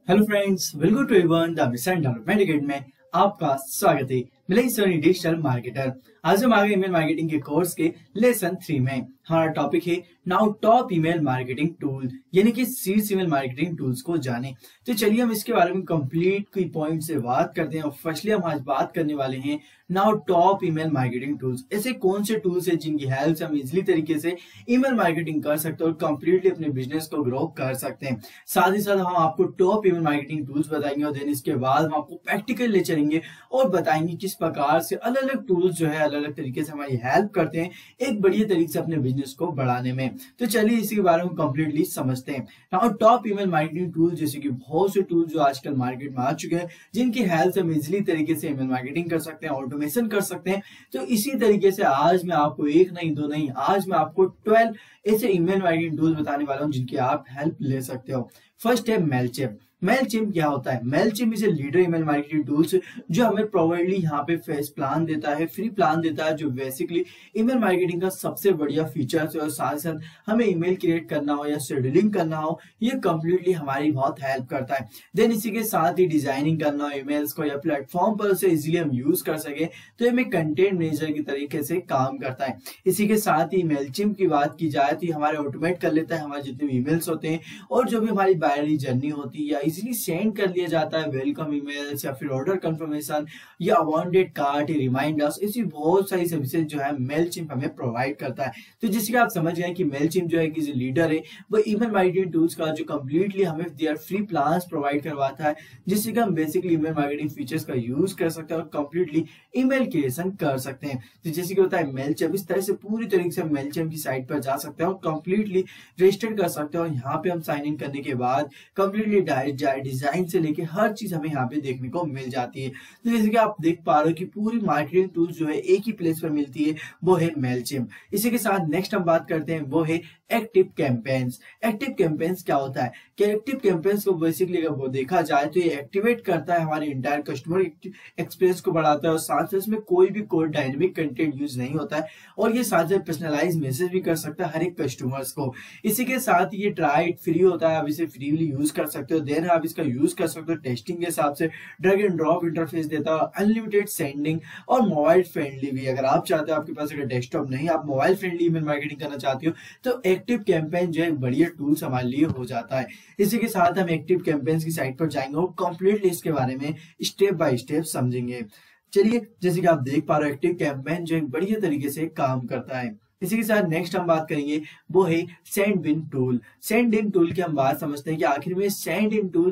Hello friends, welcome to Avan the mission development academy में आपका स्वागत है। मिलेंगे सर डिजिटल मार्केटर। आज हम आगे ईमेल मार्केटिंग के कोर्स के लेसन 3 में हमारा टॉपिक है now top email marketing tool, यानी कि शीर्ष ईमेल मार्केटिंग टूल्स को जाने। तो चलिए हम इसके बारे में कंप्लीट की पॉइंट से बात करते हैं। और फर्स्टली हम आज बात करने वाले हैं now top email marketing tools. ऐसे कौन से टूल्स है जिनकी हेल्प से हम इजिली तरीके से ईमेल मार्केटिंग कर सकते हैं और कंप्लीटली अपने बिजनेस को ग्रो कर सकते हैं। साथ ही साथ हम आपको टॉप ईमेल मार्केटिंग टूल्स बताएंगे और देन इसके बाद हम आपको प्रैक्टिकल ले चलेंगे और बताएंगे किस प्रकार से अलग अलग टूल्स जो है अलग अलग तरीके से हमारी हेल्प करते हैं एक बढ़िया तरीके से अपने बिजनेस को बढ़ाने में। तो चलिए इसी के बारे में कंप्लीटली समझते हैं। Now top email marketing tool, जैसे कि बहुत से टूल जो आजकल मार्केट में आ चुके हैं जिनकी हेल्प से हम इजिली तरीके से ईमेल मार्केटिंग कर सकते हैं, ऑटोमेशन कर सकते हैं। तो इसी तरीके से आज मैं आपको एक नहीं दो नहीं, आज मैं आपको 12 ऐसे ईमेल मार्केटिंग टूल्स बताने वाला हूं जिनकी आप हेल्प ले सकते हो। फर्स्ट है मेलचिम्प। मेलचिम्प क्या होता है? Mailchimp is a leader email marketing tools जो हमें प्रोवाइडली यहाँ पे फेस प्लान देता है, फ्री प्लान देता है, जो बेसिकली ईमेल मार्केटिंग का सबसे बढ़िया फीचर्स है। और साथ साथ हमें ईमेल क्रिएट करना हो या शेड्यूलिंग करना हो, ये कंप्लीटली हमारी बहुत हेल्प करता है। देन इसी के साथ ही डिजाइनिंग करना हो ईमेल्स को या प्लेटफॉर्म पर उसे इजिली हम यूज कर सके, तो ये हमें कंटेंट मैनेजर की तरीके से काम करता है। इसी के साथ ही मेलचिम्प की बात की जाए तो हमारे ऑटोमेट कर लेता है हमारे जितने भी ईमेल्स होते हैं और जो भी हमारी बायरी जर्नी होती है या इजीली सेंड कर लिया जाता है वेलकम ईमेल्स या फिर ऑर्डर कंफर्मेशन या वांटेड कार्ड, रिमाइंडर्स, ऐसी बहुत सारी सर्विसेज जो है मेलचिम्प हमें प्रोवाइड करता है। तो जिससे कि आप समझ गए कि मेलचिम्प जो है कि लीडर है वो ईमेल मार्केटिंग टूल्स का, जो कंप्लीटली हमें देयर फ्री प्लान्स प्रोवाइड करवाता है, जिससे कि हम बेसिकली ईमेल मार्केटिंग फीचर्स का यूज कर सकते हैं और कंप्लीटली ईमेल क्रिएशन कर सकते हैं। तो जैसे कि होता है मेलचिम्प, इस तरह से पूरी तरीके से मेलचिम्प की साइट पर जा सकते हैं और कंप्लीटली रजिस्टर कर सकते हैं। और यहाँ पे हम साइन इन करने के बाद कंप्लीटली डिजाइन से लेके हर चीज हमें यहाँ पे देखने को मिल जाती है। तो जैसे कि आप देख पा रहे हो कि पूरी मार्केटिंग टूल्स जो है एक ही प्लेस पर मिलती है, वो है मेलचिम्प। इसी के साथ नेक्स्ट हम बात करते हैं वो है एक्टिव कैंपेन्स। एक्टिव कैंपेन्स क्या होता है कि एक्टिव कैंपेन्स को बेसिकली अगर वो देखा जाए तो ये एक्टिवेट करता है हमारे इंटायर कस्टमर एक्सपीरियंस को बढ़ाता है और साथ साथ इसमें कोई भी कोई डायनेमिक कंटेंट यूज नहीं होता है और ये साथ साथ पर्सनलाइज मैसेज भी कर सकता है हर एक कस्टमर्स को। इसी के साथ ये ट्राई फ्री होता है, आप इसे फ्रीली यूज कर सकते हो। देन आप इसका यूज कर सकते हो टेस्टिंग के हिसाब से, ड्रैग एंड ड्रॉप इंटरफेस देता है, अनलिमिटेड सेंडिंग और मोबाइल फ्रेंडली भी। अगर आप चाहते हो आपके पास अगर डेस्कटॉप नहीं, आप मोबाइल फ्रेंडली ईमेल मार्केटिंग करना चाहते हो तो एक्टिव कैंपेन जो है बढ़िया टूल्स हमारे लिए हो जाता है। इसी के साथ हम एक्टिव कैंपेन्स की साइट पर जाएंगे और कंप्लीटली इसके बारे में स्टेप बाय स्टेप समझेंगे। चलिए, जैसे कि आप देख पा रहे हो एक्टिव कैंपेन जो एक बढ़िया तरीके से काम करता है। इसी के साथ नेक्स्ट हम बात करेंगे वो है send in tool. Send in tool की हम बात समझते हैं कि आखिर में सेंड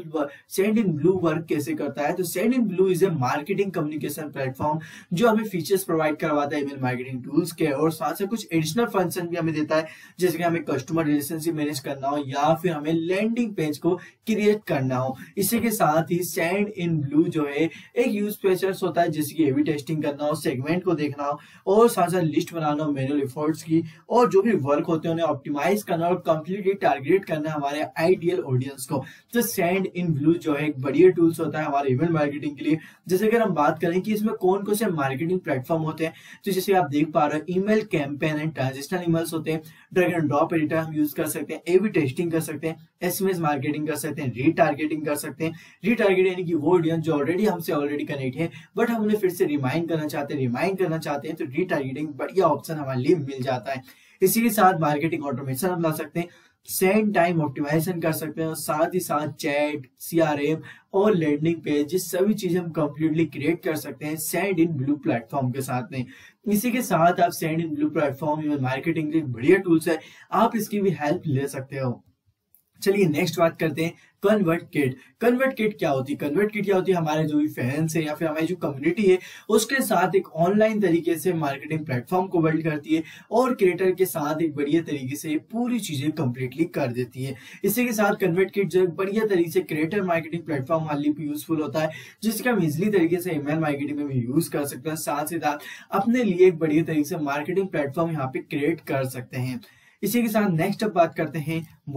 इन ब्लू वर्क कैसे करता है। तो Sendinblue is a marketing communication platform जो हमें फीचर्स प्रोवाइड करवाता है ईमेल मार्केटिंग टूल्स के, और साथ साथ कुछ एडिशनल फंक्शन भी हमें देता है, जैसे कि हमें कस्टमर रिलेशनशिप मैनेज करना हो या फिर हमें लैंडिंग पेज को क्रिएट करना हो। इसी के साथ ही सेंड इन ब्लू जो है एक यूज फीचर्स होता है, जैसे कि एबी टेस्टिंग करना हो, सेगमेंट को देखना हो और साथ साथ लिस्ट बनाना हो, मैनुअल एफर्ट्स की, और जो भी वर्क होते हैं उन्हें ऑप्टिमाइज करना और कंप्लीटली टारगेट करना हमारे आइडियल ऑडियंस को। तो सेंड इन ब्लू जो है एक बढ़िया टूल्स होता है हमारे ईमेल मार्केटिंग के लिए। जैसे अगर हम बात करें कि इसमें कौन कौन से मार्केटिंग प्लेटफॉर्म होते हैं, तो जैसे आप देख पा रहे हो email campaign and transitional emails होते हैं, ड्रैग एंड ड्रॉप एडिटर हम यूज कर सकते हैं, एबी टेस्टिंग कर सकते हैं, एसएमएस मार्केटिंग कर सकते हैं, रीटारगेटिंग कर सकते हैं। रीटारगेट यानी कि वो ऑडियंस जो ऑलरेडी कनेक्ट है बट हम उन्हें फिर से रिमाइंड करना चाहते हैं, तो रीटारगेटिंग बढ़िया ऑप्शन हमारे लिए मिल जाता है। इसी के साथ मार्केटिंग ऑटोमेशन हम ला सकते हैं, सेंड टाइम ऑप्टिमाइजेशन कर सकते हैं और साथ ही साथ चैट, सीआरएम और लैंडिंग पेज, ये सभी चीजें हम कंप्लीटली क्रिएट कर सकते हैं सेंड इन ब्लू प्लेटफॉर्म के साथ में। इसी के साथ आप Sendinblue platform marketing के लिए बढ़िया टूल्स है, आप इसकी भी हेल्प ले सकते हो। चलिए नेक्स्ट बात करते हैं कन्वर्ट किट। कन्वर्ट किट क्या होती है? कन्वर्ट किट क्या होती है? हमारे जो भी फैंस है या फिर हमारी जो कम्युनिटी है उसके साथ एक ऑनलाइन तरीके से मार्केटिंग प्लेटफॉर्म को बिल्ड करती है और क्रिएटर के साथ एक बढ़िया तरीके से पूरी चीजें कंप्लीटली कर देती है। इसी के साथ कन्वर्ट किट जो एक बढ़िया तरीके से क्रिएटर मार्केटिंग प्लेटफॉर्म हमारे लिए यूजफुल होता है, जिसका हम इजिली तरीके से ईमेल मार्केटिंग में भी यूज कर सकते हैं, साथ ही साथ अपने लिए एक बढ़िया तरीके से मार्केटिंग प्लेटफॉर्म यहाँ पे क्रिएट कर सकते हैं। इसी के साथ नेक्स्ट अब बात करते हैं वो है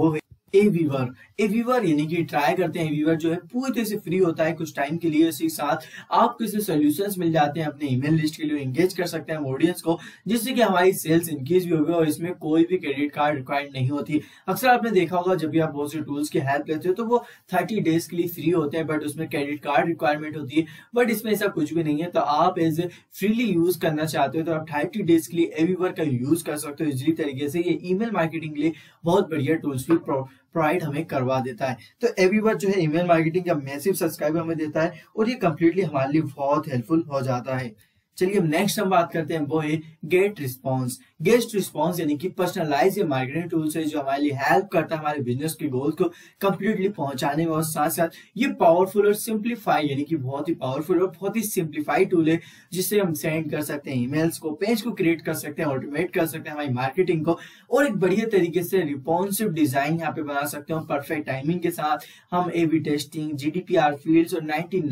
एवीवर। एवीवर यानी कि ट्राई करते हैं। एवीवर जो है पूरी तरह से फ्री होता है कुछ टाइम के लिए, इसी साथ आपको इससे सॉल्यूशंस मिल जाते हैं अपने ईमेल लिस्ट के लिए, एंगेज कर सकते हैं ऑडियंस को, जिससे कि हमारी सेल्स इंक्रीज भी होगी और इसमें कोई भी क्रेडिट कार्ड रिक्वायर्ड नहीं होती। अक्सर आपने देखा होगा जब भी आप बहुत से टूल्स की हेल्प लेते हो तो वो 30 डेज के लिए फ्री होते हैं, बट उसमें क्रेडिट कार्ड रिक्वायरमेंट होती है, बट इसमें ऐसा कुछ भी नहीं है। तो आप एज ए फ्रीली यूज करना चाहते हो तो आप 30 डेज के लिए एवीवर का यूज कर सकते हो इजीली तरीके से। ये ईमेल मार्केटिंग के लिए बहुत बढ़िया टूल्स भी प्रोवाइड हमें करवा देता है। तो एवीवर जो है ईमेल मार्केटिंग का मैसिव सब्सक्राइबर हमें देता है और ये कंप्लीटली हमारे लिए बहुत हेल्पफुल हो जाता है। चलिए नेक्स्ट हम बात करते हैं, वो है गेट रिस्पॉन्स। गेट रिस्पॉन्स यानी कि पर्सनलाइज मार्केटिंग टूल्स है जो हमारे लिए हेल्प करता है हमारे बिजनेस के गोल्स को कंप्लीटली पहुंचाने में, और साथ साथ ये पावरफुल और सिंप्लीफाई यानी कि बहुत ही पावरफुल और बहुत ही सिंप्लीफाइड टूल है, जिससे हम सेंड कर सकते हैं ईमेल्स को, पेज को क्रिएट कर सकते हैं, ऑटोमेट कर सकते हैं हमारी मार्केटिंग को, और एक बढ़िया तरीके से रिस्पॉन्सिव डिजाइन यहाँ पे बना सकते हैं परफेक्ट टाइमिंग के साथ। हम A/B टेस्टिंग, GDPR फील्ड्स और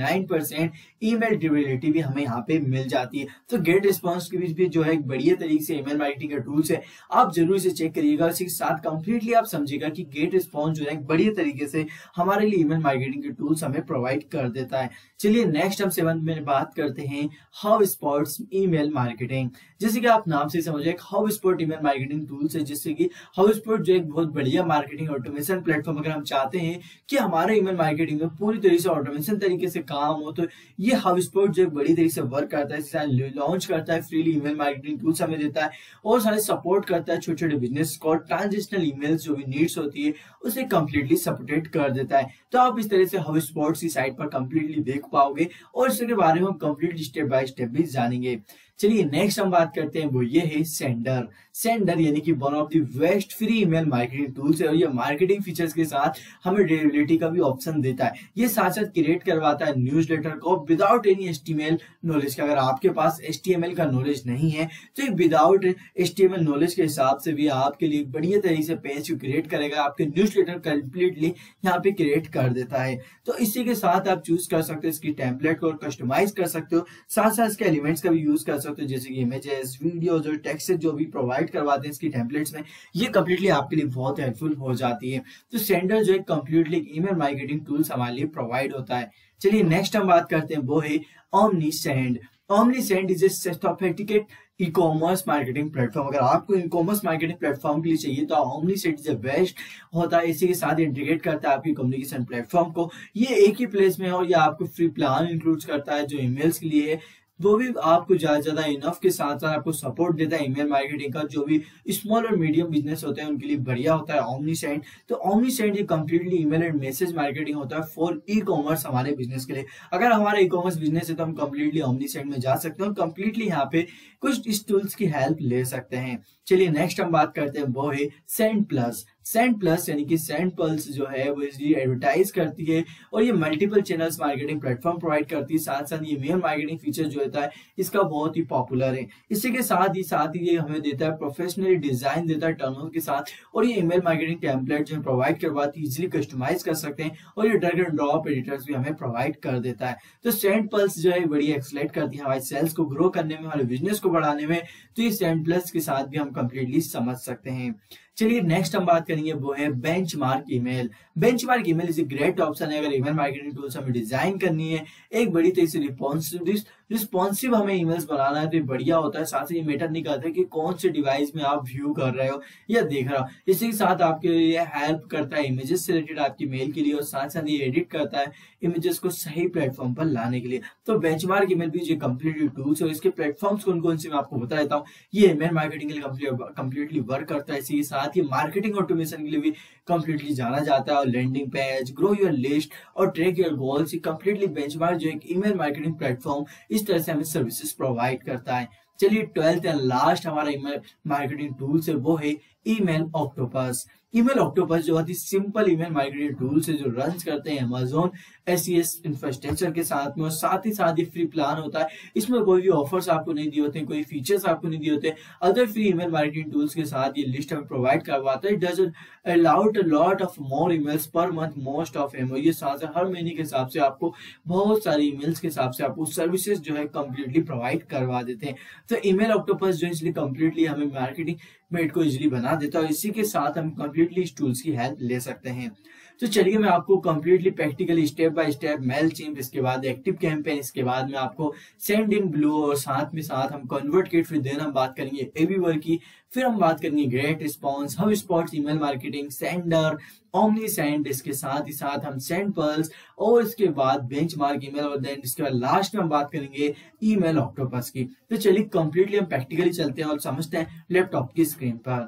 99% ईमेल ड्यूरेबिलिटी भी हमें यहाँ पे मिल जाती है। तो गेट रिस्पॉन्स के बीच भी जो है एक बढ़िया तरीके से ईमेल मार्केटिंग का टूल्स है, आप जरूर इसे चेक करिएगा। इसी के साथ कंप्लीटली आप समझिएगा कि गेट रिस्पॉन्स जो है एक बढ़िया तरीके से हमारे लिए ईमेल मार्केटिंग के टूल्स हमें प्रोवाइड कर देता है। चलिए नेक्स्ट हम 7 में बात करते हैं HubSpot ईमेल मार्केटिंग। जैसे कि आप नाम से समझे एक HubSpot ईमेल मार्केटिंग टूल्स है, जिससे कि HubSpot जो एक बहुत बढ़िया मार्केटिंग ऑटोमेशन प्लेटफॉर्म, अगर हम चाहते हैं कि हमारे ईमेल मार्केटिंग में पूरी तरीके से ऑटोमेशन तरीके से काम हो, तो ये HubSpot जो एक बड़ी तरीके से वर्क करता है, लॉन्च करता है, फ्रीली ईमेल मार्केटिंग टूल्स हमें देता है और सारे सपोर्ट करता है छोटे छोटे बिजनेस को, ट्रांजिशनल ईमेल्स जो भी नीड्स होती है उसे कंप्लीटली सपोर्टेड कर देता है। तो आप इस तरह से HubSpot की साइट पर कंप्लीटली देख पाओगे और इसके बारे में हम कंप्लीटली स्टेप बाय स्टेप भी जानेंगे। चलिए नेक्स्ट हम बात करते हैं, वो ये है सेंडर। सेंडर यानी कि one of the best free email marketing tools है और ये मार्केटिंग फीचर्स के साथ हमें डिलीवरेबिलिटी का भी ऑप्शन देता है। ये साथ साथ क्रिएट करवाता है न्यूज़लेटर को विदाउट एनी HTML नॉलेज का। अगर आपके पास HTML का नॉलेज नहीं है तो ये विदाउट HTML नॉलेज के हिसाब से भी आपके लिए बढ़िया तरीके से पेज को क्रिएट करेगा, आपके न्यूज़लेटर कंप्लीटली यहाँ पे क्रिएट कर देता है। तो इसी के साथ आप चूज कर सकते हो इसकी टेम्पलेट को और कस्टमाइज कर सकते हो, साथ साथ इसके एलिमेंट्स का भी यूज कर सकते हो, जैसे कि इमेजेस, वीडियोस और टेक्स्ट जो भी प्रोवाइड करवाते हैं इसकी टेम्पलेट्स में, ये कंप्लीटली आपके लिए बहुत हेल्पफुल हो जाती है। तो सेंडर जो है कंप्लीटली ईमेल मार्केटिंग टूल्स हमारे लिए प्रोवाइड होता है। चलिए नेक्स्ट हम बात करते हैं, वो है OmniSend। OmniSend is a sophisticated e-commerce marketing platform. अगर आपको ई कॉमर्स मार्केटिंग प्लेटफॉर्म के लिए चाहिए तो OmniSend इज द बेस्ट होता है। इसी के साथ इंटीग्रेट करता है आपकी कम्युनिकेशन प्लेटफॉर्म को, ये एक ही प्लेस में है और ये आपको फ्री प्लान इंक्लूड करता है जो ईमेल्स के लिए है, वो भी आपको ज्यादा इनफ के साथ साथ आपको सपोर्ट देता है ईमेल मार्केटिंग का। जो भी स्मॉल और मीडियम बिजनेस होते हैं उनके लिए बढ़िया होता है OmniSend। तो OmniSend ये completely email and message marketing होता है फॉर ई कॉमर्स हमारे बिजनेस के लिए। अगर हमारा ई कॉमर्स बिजनेस है तो हम कंप्लीटली OmniSend में जा सकते हैं और कंप्लीटली यहाँ पे कुछ इस टूल्स की हेल्प ले सकते हैं। चलिए नेक्स्ट हम बात करते हैं, वो है सेंड प्लस यानी कि सेंडपल्स जो है वो इसलिए एडवर्टाइज करती है और ये multiple channels marketing platform provide करती है। साथ साथ ये ईमेल मार्केटिंग फीचर जो होता है इसका बहुत ही पॉपुलर है। इसी के साथ ही ये हमें देता है प्रोफेशनली डिजाइन देता है टर्नों के साथ, और ये ईमेल मार्केटिंग टेम्पलेट जो प्रोवाइड करवाती है, इजिली कस्टमाइज कर सकते हैं और ये ड्रैग एंड ड्रॉप एडिटर्स भी हमें प्रोवाइड कर देता है। तो सेंडपल्स जो है बड़ी एक्सलेट करती है हमारे सेल्स को ग्रो करने में, हमारे बिजनेस को बढ़ाने में। तो ये सेंडप्लस के साथ भी हम कंप्लीटली समझ सकते हैं। चलिए नेक्स्ट हम बात करेंगे, वो है Benchmark email. Benchmark email is a great option है अगर ईमेल मार्केटिंग टूल्स हमें डिजाइन करनी है, एक बड़ी तरह से रिस्पॉन्सिव हमें ईमेल्स बनाना है तो ये बढ़िया होता है। साथ ही मैटर नहीं करता कि कौन से डिवाइस में आप व्यू कर रहे हो या देख रहे हो। इसी के साथ आपके लिए हेल्प करता है इमेजेस से रिलेटेड आपकी मेल के लिए, और साथ साथ ये एडिट करता है इमेजेस को सही प्लेटफॉर्म पर लाने के लिए। तो बेंचमार्क ईमेल भी जो कंप्लीटली टूल्स है, इसके प्लेटफॉर्म्स कौन कौन से मैं आपको बता देता हूँ। ये ईमेल मार्केटिंग के लिए कंप्लीटली वर्क करता है। इसी के साथ ये मार्केटिंग ऑटोमेशन के लिए भी कंप्लीटली जाना जाता है, और landing page, grow your list और ट्रैक योर गोल्स, ये कंप्लीटली बेंचमार्क जो एक ईमेल मार्केटिंग प्लेटफॉर्म इस तरह से हमें सर्विसेज प्रोवाइड करता है। चलिए 12th एंड लास्ट हमारा ईमेल मार्केटिंग टूल्स है, वो है ईमेल ऑक्टोपस। ईमेल ऑक्टोपस जो बहुत ही सिंपल ईमेल मार्केटिंग टूल्स है जो रन करते हैं Amazon SES इंफ्रास्ट्रक्चर के साथ में, और साथ ही फ्री प्लान होता है। इसमें कोई भी ऑफर्स आपको नहीं दिए होते, कोई फीचर्स आपको नहीं दिए होते। Other free email marketing tools के साथ ये लिस्ट हमें प्रोवाइड करवाता है। It does allowed a lot of more emails per month, most of them. ये साथ साथ हर महीने के हिसाब से आपको बहुत सारी ईमेल्स के हिसाब से आपको सर्विसेज जो है कंप्लीटली प्रोवाइड करवा देते हैं। तो ईमेल ऑक्टोपस जो इसलिए कंप्लीटली हमें मार्केटिंग फॉर्मेट को इजीली बना देता है और इसी के साथ हम कंप्लीटली इस टूल्स की हेल्प ले सकते हैं। तो चलिए मैं आपको completely practically step by step Mailchimp, इसके बाद एक्टिव कैंपेन, इसके बाद में आपको सेंड इन ब्लू और साथ में साथ हम कन्वर्ट किट, फिर देन हम बात करेंगे एवीवर की, फिर हम बात करेंगे great response, HubSpot's, email marketing, Sender, OmniSend, इसके साथ ही साथ हम सेंड पल्स और इसके बाद बेंचमार्क ईमेल और देन इसके बाद लास्ट में हम बात करेंगे ईमेल ऑक्टोपस की। तो चलिए कंप्लीटली हम प्रैक्टिकली चलते हैं और समझते हैं लैपटॉप की स्क्रीन पर।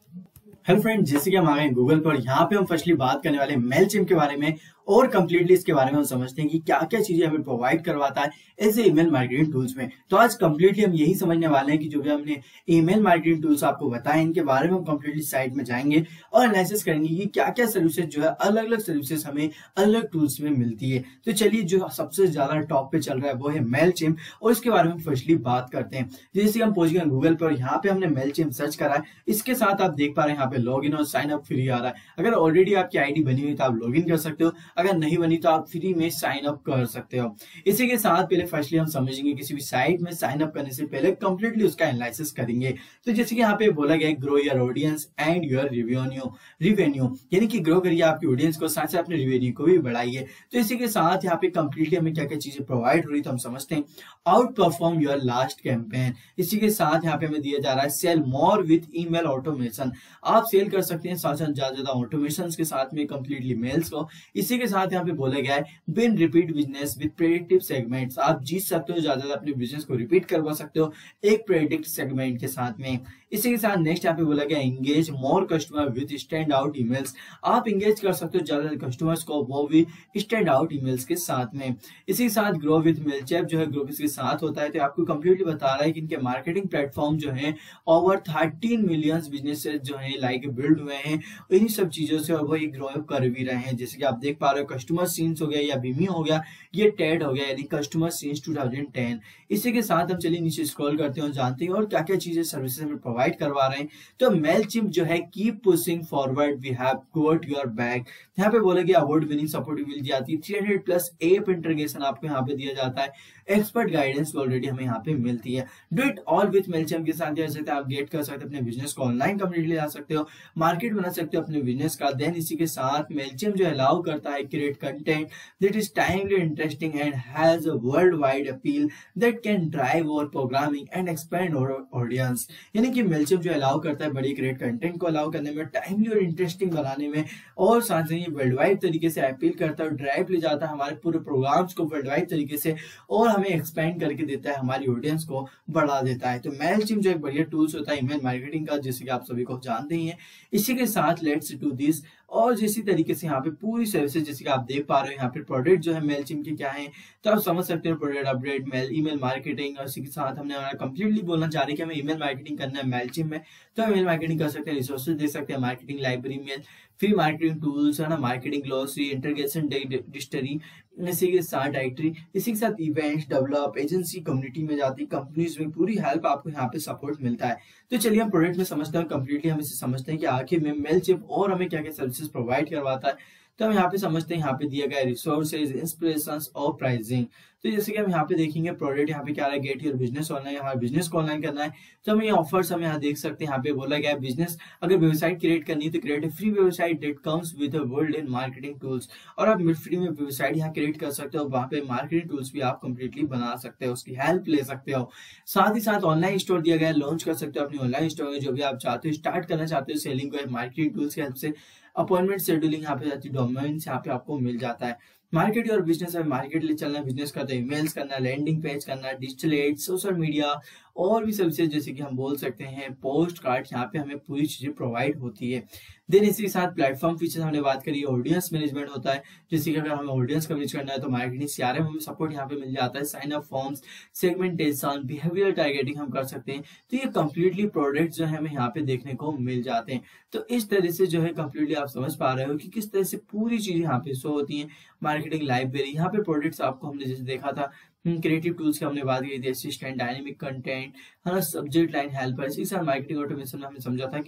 हेलो फ्रेंड, जैसे कि हम आ गए गूगल पर, यहाँ पे हम फर्स्टली बात करने वाले मेलचिम्प के बारे में और कंप्लीटली इसके बारे में हम समझते हैं कि क्या क्या चीजें हमें प्रोवाइड करवाता है ऐसे ईमेल मार्केटिंग टूल्स में। तो आज कंप्लीटली हम यही समझने वाले हैं कि जो भी हमने ईमेल मार्केटिंग टूल्स आपको बताए इनके बारे में हम कंप्लीटली साइट में जाएंगे और एनालिसिस करेंगे कि क्या क्या सर्विसेज जो है अलग अलग सर्विसेज हमें अलग टूल्स में मिलती है। तो चलिए जो सबसे ज्यादा टॉप पे चल रहा है वो है मेलचिम्प और इसके बारे में फर्स्टली बात करते हैं। जैसे हम पहुंच गए गूगल पर, यहाँ पे हमने मेलचिम्प सर्च करा है, इसके साथ आप देख पा रहे हैं यहाँ पे लॉग इन और साइन अप फ्री आ रहा है। अगर ऑलरेडी आपकी आईडी बनी हुई तो आप लॉग इन कर सकते हो, अगर नहीं बनी तो आप फ्री में साइन अप कर सकते हो। इसी के साथ पहले फर्स्टली हम समझेंगे किसी भी साइट में साइन अप करने से पहले कंप्लीटली उसका एनालिसिस करेंगे। तो जैसे कि यहाँ पे बोला गया है grow your audience and your revenue, यानी कि ग्रो करिए आपकी ऑडियंस को, साथ साथ अपने रिवेन्यू को भी बढ़ाइए। तो इसी के साथ यहाँ पे कंप्लीटली हमें क्या क्या चीजें प्रोवाइड हो रही तो हम समझते हैं। Outperform your last campaign, इसी के साथ यहाँ पे हमें दिया जा रहा है sell more with email automation, आप सेल कर सकते हैं साथ साथ ज्यादा ऑटोमेशन के साथ में कंप्लीटली मेल्स को। इसी के साथ यहाँ पे बोला गया है win repeat business with predictive segments, आप जीत सकते हो, ज्यादा अपने बिजनेस को रिपीट करवा सकते हो एक प्रेडिक्ट सेगमेंट के साथ में। इसी के साथ नेक्स्ट यहाँ पे बोला गया engage more customer with stand out emails, आप एंगेज कर सकते हो ज्यादा कस्टमर्स को वो भी स्टैंड आउट ईमेल्स के साथ में। इसी के साथ ग्रो विद मेलचिम्प जो है ग्रो इसके साथ होता है। तो आपको कंप्लीटली बता रहा है कि इनके मार्केटिंग प्लेटफॉर्म जो है ओवर 13 मिलियन बिजनेसेस जो है लाइक बिल्ड हुए हैं इन्हीं सब चीजों से, और वो ये ग्रो कर भी रहे हैं। जैसे कि आप देख पा रहे हो कस्टमर सीन्स हो गया या बीमी हो गया, ये टेड हो गया यानी कस्टमर सीन्स 2010। इसी के साथ हम चलिए नीचे स्क्रॉल करते हैं और जानते हैं और क्या क्या चीजें सर्विसेज हमें प्रोवाइड करवा रहे हैं। तो मेलचिम्प जो है keep pushing forward we have got your back, यहाँ पे बोला गया अवार्ड विनिंग सपोर्ट मिल जाती है, 300+ ऐप इंटीग्रेशन आपको यहाँ पे दिया जाता है, एक्सपर्ट गाइडेंस ऑलरेडी हमें यहाँ पे मिलती है। Do it all with Mailchimp के साथ जैसे आप गेट कर सकते हो अपने बिजनेस को, ऑनलाइन कंप्लीटली ला सकते हो, मार्केट बना सकते हो अपने बिजनेस का। देन इसी के साथ मेलचिम्प जो अलाउ करता है create content that is timely interesting and has a world wide appeal that can drive और प्रोग्रामिंग एंड एक्सपेंड ऑडियंस, यानी कि मेलचिम्प जो अलाउ करता है बड़ी क्रिएट कंटेंट को अलाउ करने में, टाइमली और इंटरेस्टिंग बनाने में, और साथ ही वर्ल्ड वाइड तरीके से अपील करता है और ड्राइव ले जाता है हमारे पूरे प्रोग्राम्स को वर्ल्ड वाइड तरीके से, और हमें एक्सपेंड करके देता है, हमारी ऑडियंस को बढ़ा देता है। तो मेलचिम्प जो एक बढ़िया टूल्स होता है ईमेल मार्केटिंग का, जैसे कि आप सभी को जानते ही हैं। इसी के साथ लेट्स डू दिस, और इसी तरीके से यहाँ पे पूरी सर्विसेज जैसे कि आप देख पा रहे हो यहाँ पे प्रोडक्ट जो है मेलचिम्प के क्या है, तो आप समझ सकते हो product update, mail email marketing, और इसी के साथ हमने हमारा कंप्लीटली बोलना चाह रहे हैं कि हमें ईमेल मार्केटिंग करना है मेलचिम्प में, तो हम ईमेल मार्केटिंग कर सकते हैं, रिसोर्सेज दे सकते हैं, मार्केटिंग लाइब्रेरी में, फिर मार्केटिंग टूल्स है ना, मार्केटिंग ग्लोसरी, इंटीग्रेशन डिक्शनरी, इसी के साथ डायरेक्टरी, इसी के साथ इवेंट्स डेवलप, एजेंसी कम्युनिटी में जाती, कंपनीज में पूरी हेल्प आपको यहाँ पे सपोर्ट मिलता है। तो चलिए हम प्रोडक्ट में समझते हैं, कंप्लीटली हम इसे समझते हैं कि आखिर में मेलचिम्प और हमें क्या क्या सर्विसेज प्रोवाइड करवाता है। तो हम यहाँ पे समझते हैं, यहाँ पे दिया गया रिसोर्सेज, इंस्पिरेशंस और प्राइसिंग। तो जैसे कि हम यहाँ पे देखेंगे प्रोडक्ट यहाँ पे क्या है, गेट योर बिजनेस ऑनलाइन, हमारे बिजनेस को ऑनलाइन करना है, तो हमें ये ऑफर्स हम यहाँ देख सकते हैं। यहाँ पे बोला गया है बिजनेस अगर वेबसाइट क्रिएट करनी है तो create free website that comes with world in marketing tools, और आप फ्री में वेबसाइट यहाँ क्रिएट कर सकते हो, वहाँ पे मार्केटिंग टूल्स भी आप कंप्लीटली बना सकते हो, उसकी हेल्प ले सकते हो। साथ ही साथ ऑनलाइन स्टोर दिया गया है, लॉन्च कर सकते हो अपनी ऑनलाइन स्टोर में जो भी आप चाहते हो, स्टार्ट करना चाहते हो सेलिंग को मार्केटिंग टूल्स की हेल्प से। अपॉइंटमेंट शेड्यूलिंग यहाँ पे जाती है, डोमेन्स यहाँ पे आपको मिल जाता है। मार्केट और बिजनेस है, मार्केट ले चलना, बिजनेस करते हैं, ईमेल्स करना, लैंडिंग पेज करना, डिजिटल एड, सोशल मीडिया और भी सर्विसेज जैसे कि हम बोल सकते हैं पोस्ट कार्ड, यहाँ पे हमें पूरी चीजें प्रोवाइड होती है। देन इसी के साथ प्लेटफॉर्म फीचर्स हमने बात करी, ऑडियंस मैनेजमेंट होता है, जैसे कि अगर हमें ऑडियंस कवरेज करना है तो मार्केटिंग सीआरएम हमें सपोर्ट यहाँ पे मिल जाता है, sign up forms, segmentation, behaviour targeting हम कर सकते हैं। तो ये कंप्लीटली प्रोडक्ट जो है हमें यहाँ पे देखने को मिल जाते हैं। तो इस तरह से जो है कंप्लीटली आप समझ पा रहे हो कि किस तरह से पूरी चीजें यहाँ पे शो होती है। मार्केटिंग लाइब्रेरी, यहाँ पे प्रोडक्ट्स आपको हमने जैसे देखा था, क्रिएटिव टूल्स की हमने बात की थी, असिस्टेंट, डायनेमिक कंटेंट, है ना, सब्जेक्ट लाइन हेल्पर। इसी साथ मार्केटिंग ऑटोमेशन में हमने समझा था कि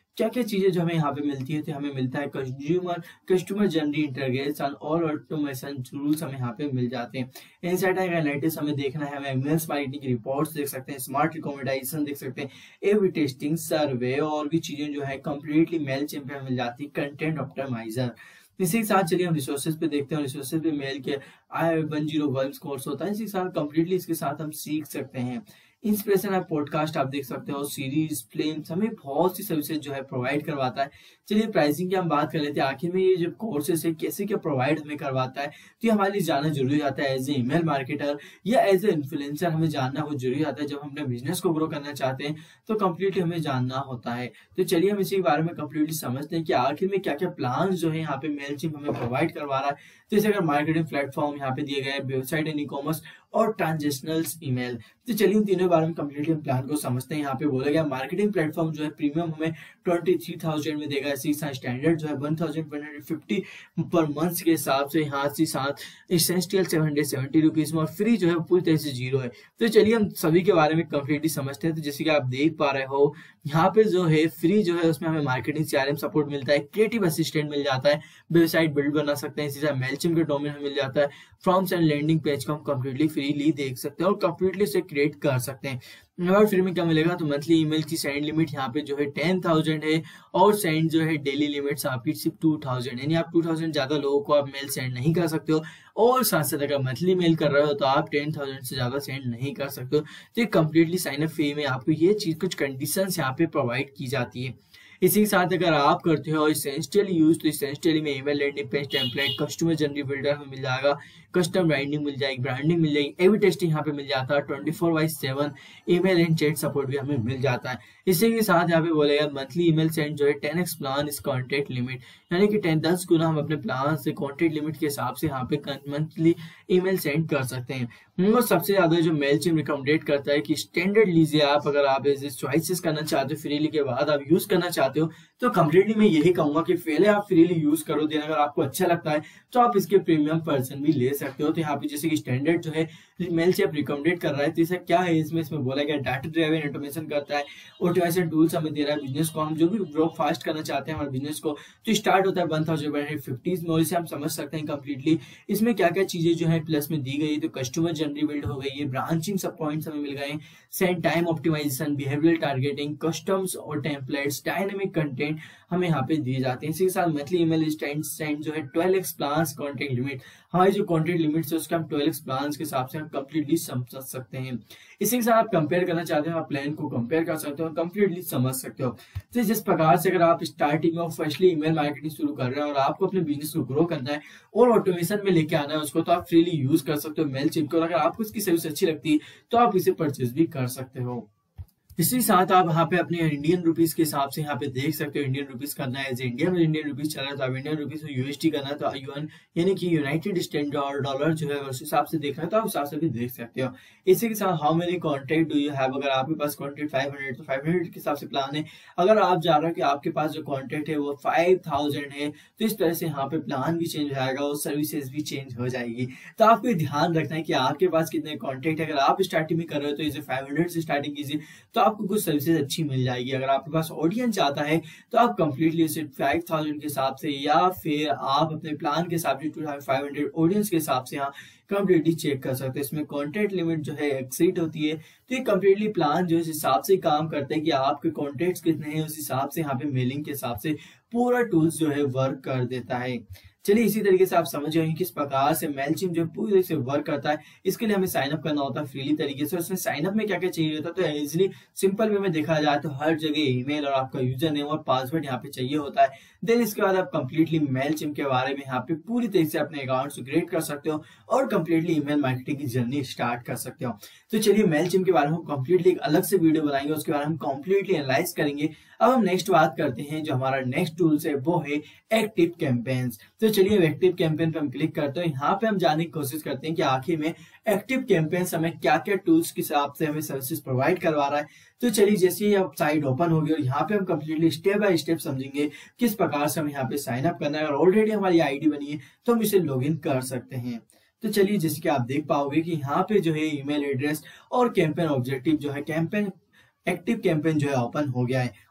क्या क्या चीजें जो हमें यहाँ पे मिलती है, तो हमें मिलता है कस्टमर जर्नी इंटरफेस और ऑटोमेशन रूल्स हमें यहाँ पे मिल जाते हैं। इनसाइट एनालिटिक्स हमें देखना है, हमें इमेल मार्केटिंग की रिपोर्ट्स देख सकते हैं, स्मार्ट रिकमेंडेशन देख सकते हैं, ए बी टेस्टिंग, सर्वे और भी चीजें जो है कंप्लीटली मेलचिम्प पे मिल जाती है, कंटेंट ऑप्टिमाइजर। इसी के साथ चलिए हम रिसोर्सेज पे देखते हैं। रिसोर्सेज पे मेल के I101 कोर्स होता है, इसी के साथ कंप्लीटली इसके साथ हम सीख सकते हैं। इंस्पिरेशन आप पॉडकास्ट आप देख सकते हो, सीरीज फिल्म्स, हमें बहुत सी सर्विसेज जो है प्रोवाइड करवाता है। चलिए प्राइसिंग की हम बात कर लेते हैं। आखिर में ये जो कोर्सेज है कैसे क्या प्रोवाइड हमें करवाता है, तो ये हमारे लिए जानना जरूरी जाता है। एज ए ईमेल मार्केटर या एज ए इन्फ्लुएंसर हमें जानना बहुत जरूरी आता है। जब हम अपने बिजनेस को ग्रो करना चाहते हैं तो कम्प्लीटली हमें जानना होता है। तो चलिए हम इसी के बारे में कम्प्लीटली समझते हैं कि आखिर में क्या क्या प्लान जो है यहाँ पे मेलचिम्प हमें प्रोवाइड करवा रहा है। जैसे अगर मार्केटिंग प्लेटफॉर्म यहाँ पे दिए गए हैं, वेबसाइट एंड ई कॉमर्स और ट्रांजेक्शनल ईमेल। तो चलिए इन तीनों बारे में कम्प्लीटली प्लान को समझते हैं। यहाँ पे बोला गया मार्केटिंग प्लेटफॉर्म जो है प्रीमियम हमें 23,000 में देगा। इसी स्टैंडर्ड जो है 1,150 पर मंथ के हिसाब से, यहाँ से साथ एसेंशियल 770 रुपीज में, और फ्री जो है पूरी तरह से 0 है। तो चलिए हम सभी के बारे में कम्प्लीटली समझते हैं। तो जैसे कि आप देख पा रहे हो यहाँ पे जो है फ्री जो है उसमें हमें मार्केटिंग CRM सपोर्ट मिलता है, क्रिएटिव असिस्टेंट मिल जाता है, वेबसाइट बिल्ड बना सकते हैं, इसी तरह मेलचिम्प के डोमेन हमें मिल जाता है, फॉर्म्स एंड लैंडिंग पेज को हम कम्प्लीटली फ्रीली देख सकते हैं और कम्प्लीटली से क्रिएट कर सकते हैं। और फ्री में क्या मिलेगा, तो मंथली ईमेल की सेंड लिमिट यहाँ पे जो है 10,000 है, और सेंड जो है डेली लिमिट्स आपकी सिर्फ 2,000, यानी आप 2,000 ज्यादा लोगों को आप मेल सेंड नहीं कर सकते हो। और साथ साथ अगर मंथली मेल कर रहे हो तो आप 10,000 से ज्यादा सेंड नहीं कर सकते हो। तो ये कम्प्लीटली साइन अप फी में आपको ये चीज कुछ कंडीशंस यहाँ पे प्रोवाइड की जाती है। इसी के साथ अगर आप करते हो इसेंशियली यूज, तो इसेंशियली में email landing page template, customer journey builder हमें मिल जाएगा, कस्टम ब्रांडिंग मिल जाएगी, ब्रांडिंग मिल जाएगी, एबी टेस्टिंग यहाँ पे मिल जाता है, 24/7 ईमेल एंड चैट सपोर्ट भी हमें मिल जाता है। इसी के साथ यहाँ पे बोलेगा मंथली ईमेल सेंड जो है 10x प्लान इस कॉन्टेक्ट लिमिट, यानी कि 10 गुना हम अपने प्लान से कॉन्टेक्ट लिमिट के हिसाब से यहाँ पे मंथली ईमेल सेंड कर सकते हैं। और सबसे ज्यादा जो मेलचिम्प रिकमेंडेड करता है कि स्टैंडर्ड लीजिए आप, अगर आप एज चॉइसेस करना चाहते हो, फ्रीली के बाद आप यूज करना चाहते हो, तो कम्प्लीटली मैं यही कहूंगा कि पहले आप फ्रीली यूज करो, देन अगर आपको अच्छा लगता है तो आप इसके प्रीमियम वर्जन भी ले सकते हो। तो यहाँ पे जैसे कि स्टैंडर्ड जो है मेलचिम्प रिकमेंडेड कर रहा है, तो इसका क्या है, इसमें बोला गया डाटा ड्राइवन ऑटोमेशन करता है, ऑटोमेशन टूल्स हमें दे रहा है। बिजनेस को हम जो भी ग्रो फास्ट करना चाहते हैं हमारे बिजनेस को, तो स्टार्ट होता है 1,150 में, और इसे हम समझ सकते हैं कम्प्लीटली इसमें क्या क्या चीजें जो है प्लस में दी गई। तो कस्टमर जर्नी बिल्ड हो गई है, ब्रांचिंग सब पॉइंट्स हमें मिल गए, send time optimisation, behavioural targeting, customs और टेम्पलेट्स, डायनेमिक कंटेंट हमें यहाँ पे दिए जाते हैं। इसी के साथ मंथली ईमेल सेंड जो है 12x प्लान्स कॉन्टेक्ट लिमिट, हमारी जो कॉन्टेक्ट लिमिट है उसका हम 12x प्लान्स के हिसाब से हम कम्प्लीटली समझ सकते हैं। इसी के साथ आप कंपेयर करना चाहते हो, आप प्लान को कंपेयर कर सकते हो, कम्प्लीटली समझ सकते हो। तो जिस प्रकार से अगर आप स्टार्टिंग में फर्स्टली ईमेल मार्केटिंग शुरू कर रहे हैं और आपको अपने बिजनेस को ग्रो करना है और ऑटोमेशन में लेके आना है उसको, तो आप फ्रीली यूज कर सकते हो मेलचिम्प को। अगर आपको इसकी सर्विस अच्छी लगती है तो आप इसे परचेज भी कर सकते हो। इसी साथ आप यहाँ पे अपने इंडियन रुपीस के हिसाब से यहाँ पे देख सकते हो, इंडियन रुपीस करना है, इंडिया में इंडियन रुपीस चल रहा है तो आप इंडियन रुपीस में USD करना है तो UN यानी कि यूनाइटेड स्टेट डॉलर जो है उस हिसाब से देखना है तो आप उस हिसाब से भी देख सकते हो। इसी के साथ how many contact do you have, अगर आपके पास कॉन्टेक्ट 500 तो 500 के हिसाब से प्लान है। अगर आप जा रहे हो कि आपके पास जो कॉन्टेक्ट है वो 5,000 है, तो इस तरह से यहाँ पे प्लान भी चेंज हो जाएगा और सर्विसेज भी चेंज हो जाएगी। तो आपको ध्यान रखना है कि आपके पास कितने कॉन्टेक्ट है। अगर आप स्टार्टिंग में कर रहे हो तो इसे 500 से स्टार्टिंग कीजिए तो आपको कुछ सर्विसेज अच्छी मिल जाएगी। अगर आपके पास ऑडियंस आता है तो आप कंप्लीटली इसे 5,000 के हिसाब से या फिर आप अपने प्लान के हिसाब से 2,500 ऑडियंस के हिसाब से यहाँ कंप्लीटली चेक कर सकते हैं। इसमें कॉन्टेक्ट लिमिट जो है एक्सीड होती है, तो ये कंप्लीटली प्लान जो इस हिसाब से काम करते हैं कि आपके कॉन्टेक्ट्स कितने हैं उस हिसाब से यहाँ पे मेलिंग के हिसाब से पूरा टूल्स जो है वर्क कर देता है। चलिए इसी तरीके से आप समझ जाएंगे किस प्रकार से मेलचिम्प जो पूरी तरह से वर्क करता है। इसके लिए हमें साइन अप करना होता है फ्रीली तरीके से। उसमें साइन अप में क्या क्या चाहिए होता है, तो इजिली सिंपल वे में देखा जाए तो हर जगह ईमेल और आपका यूजर नेम और पासवर्ड यहाँ पे चाहिए होता है। देन इसके बाद आप कंप्लीटली मेलचिम्प के बारे में यहाँ पे पूरी तरीके से अपने अकाउंट से क्रिएट कर सकते हो और कंप्लीटली ईमेल मार्केटिंग की जर्नी स्टार्ट कर सकते हो। तो चलिए मेलचिम्प के बारे में हम कंप्लीटली एक अलग से वीडियो बनाएंगे, उसके बारे में हम कंप्लीटली एनालाइज करेंगे। अब हम नेक्स्ट बात करते हैं, जो हमारा नेक्स्ट टूल्स है वो है एक्टिव कैंपेन्स। तो चलिए एक्टिव कैंपेन पे हम क्लिक करते हैं। यहाँ पे हम जानने की कोशिश करते हैं कि आखिर में एक्टिव कैंपेन्स हमें क्या क्या टूल्स के हिसाब से हमें सर्विसेज प्रोवाइड करवा रहा है। तो चलिए जैसे ही अब साइट ओपन होगी और यहाँ पे हम कंप्लीटली स्टेप बाय स्टेप समझेंगे किस प्रकार से हमें यहाँ पे साइन अप करना है। और ऑलरेडी हमारी आईडी बनी है तो हम इसे लॉग इन कर सकते हैं। तो चलिए जैसे कि आप देख पाओगे कि यहाँ पे जो है ईमेल एड्रेस और कैंपेन ऑब्जेक्टिव जो है कैंपेन एक्टिव कैंपेन जो है ओपन हो गया है।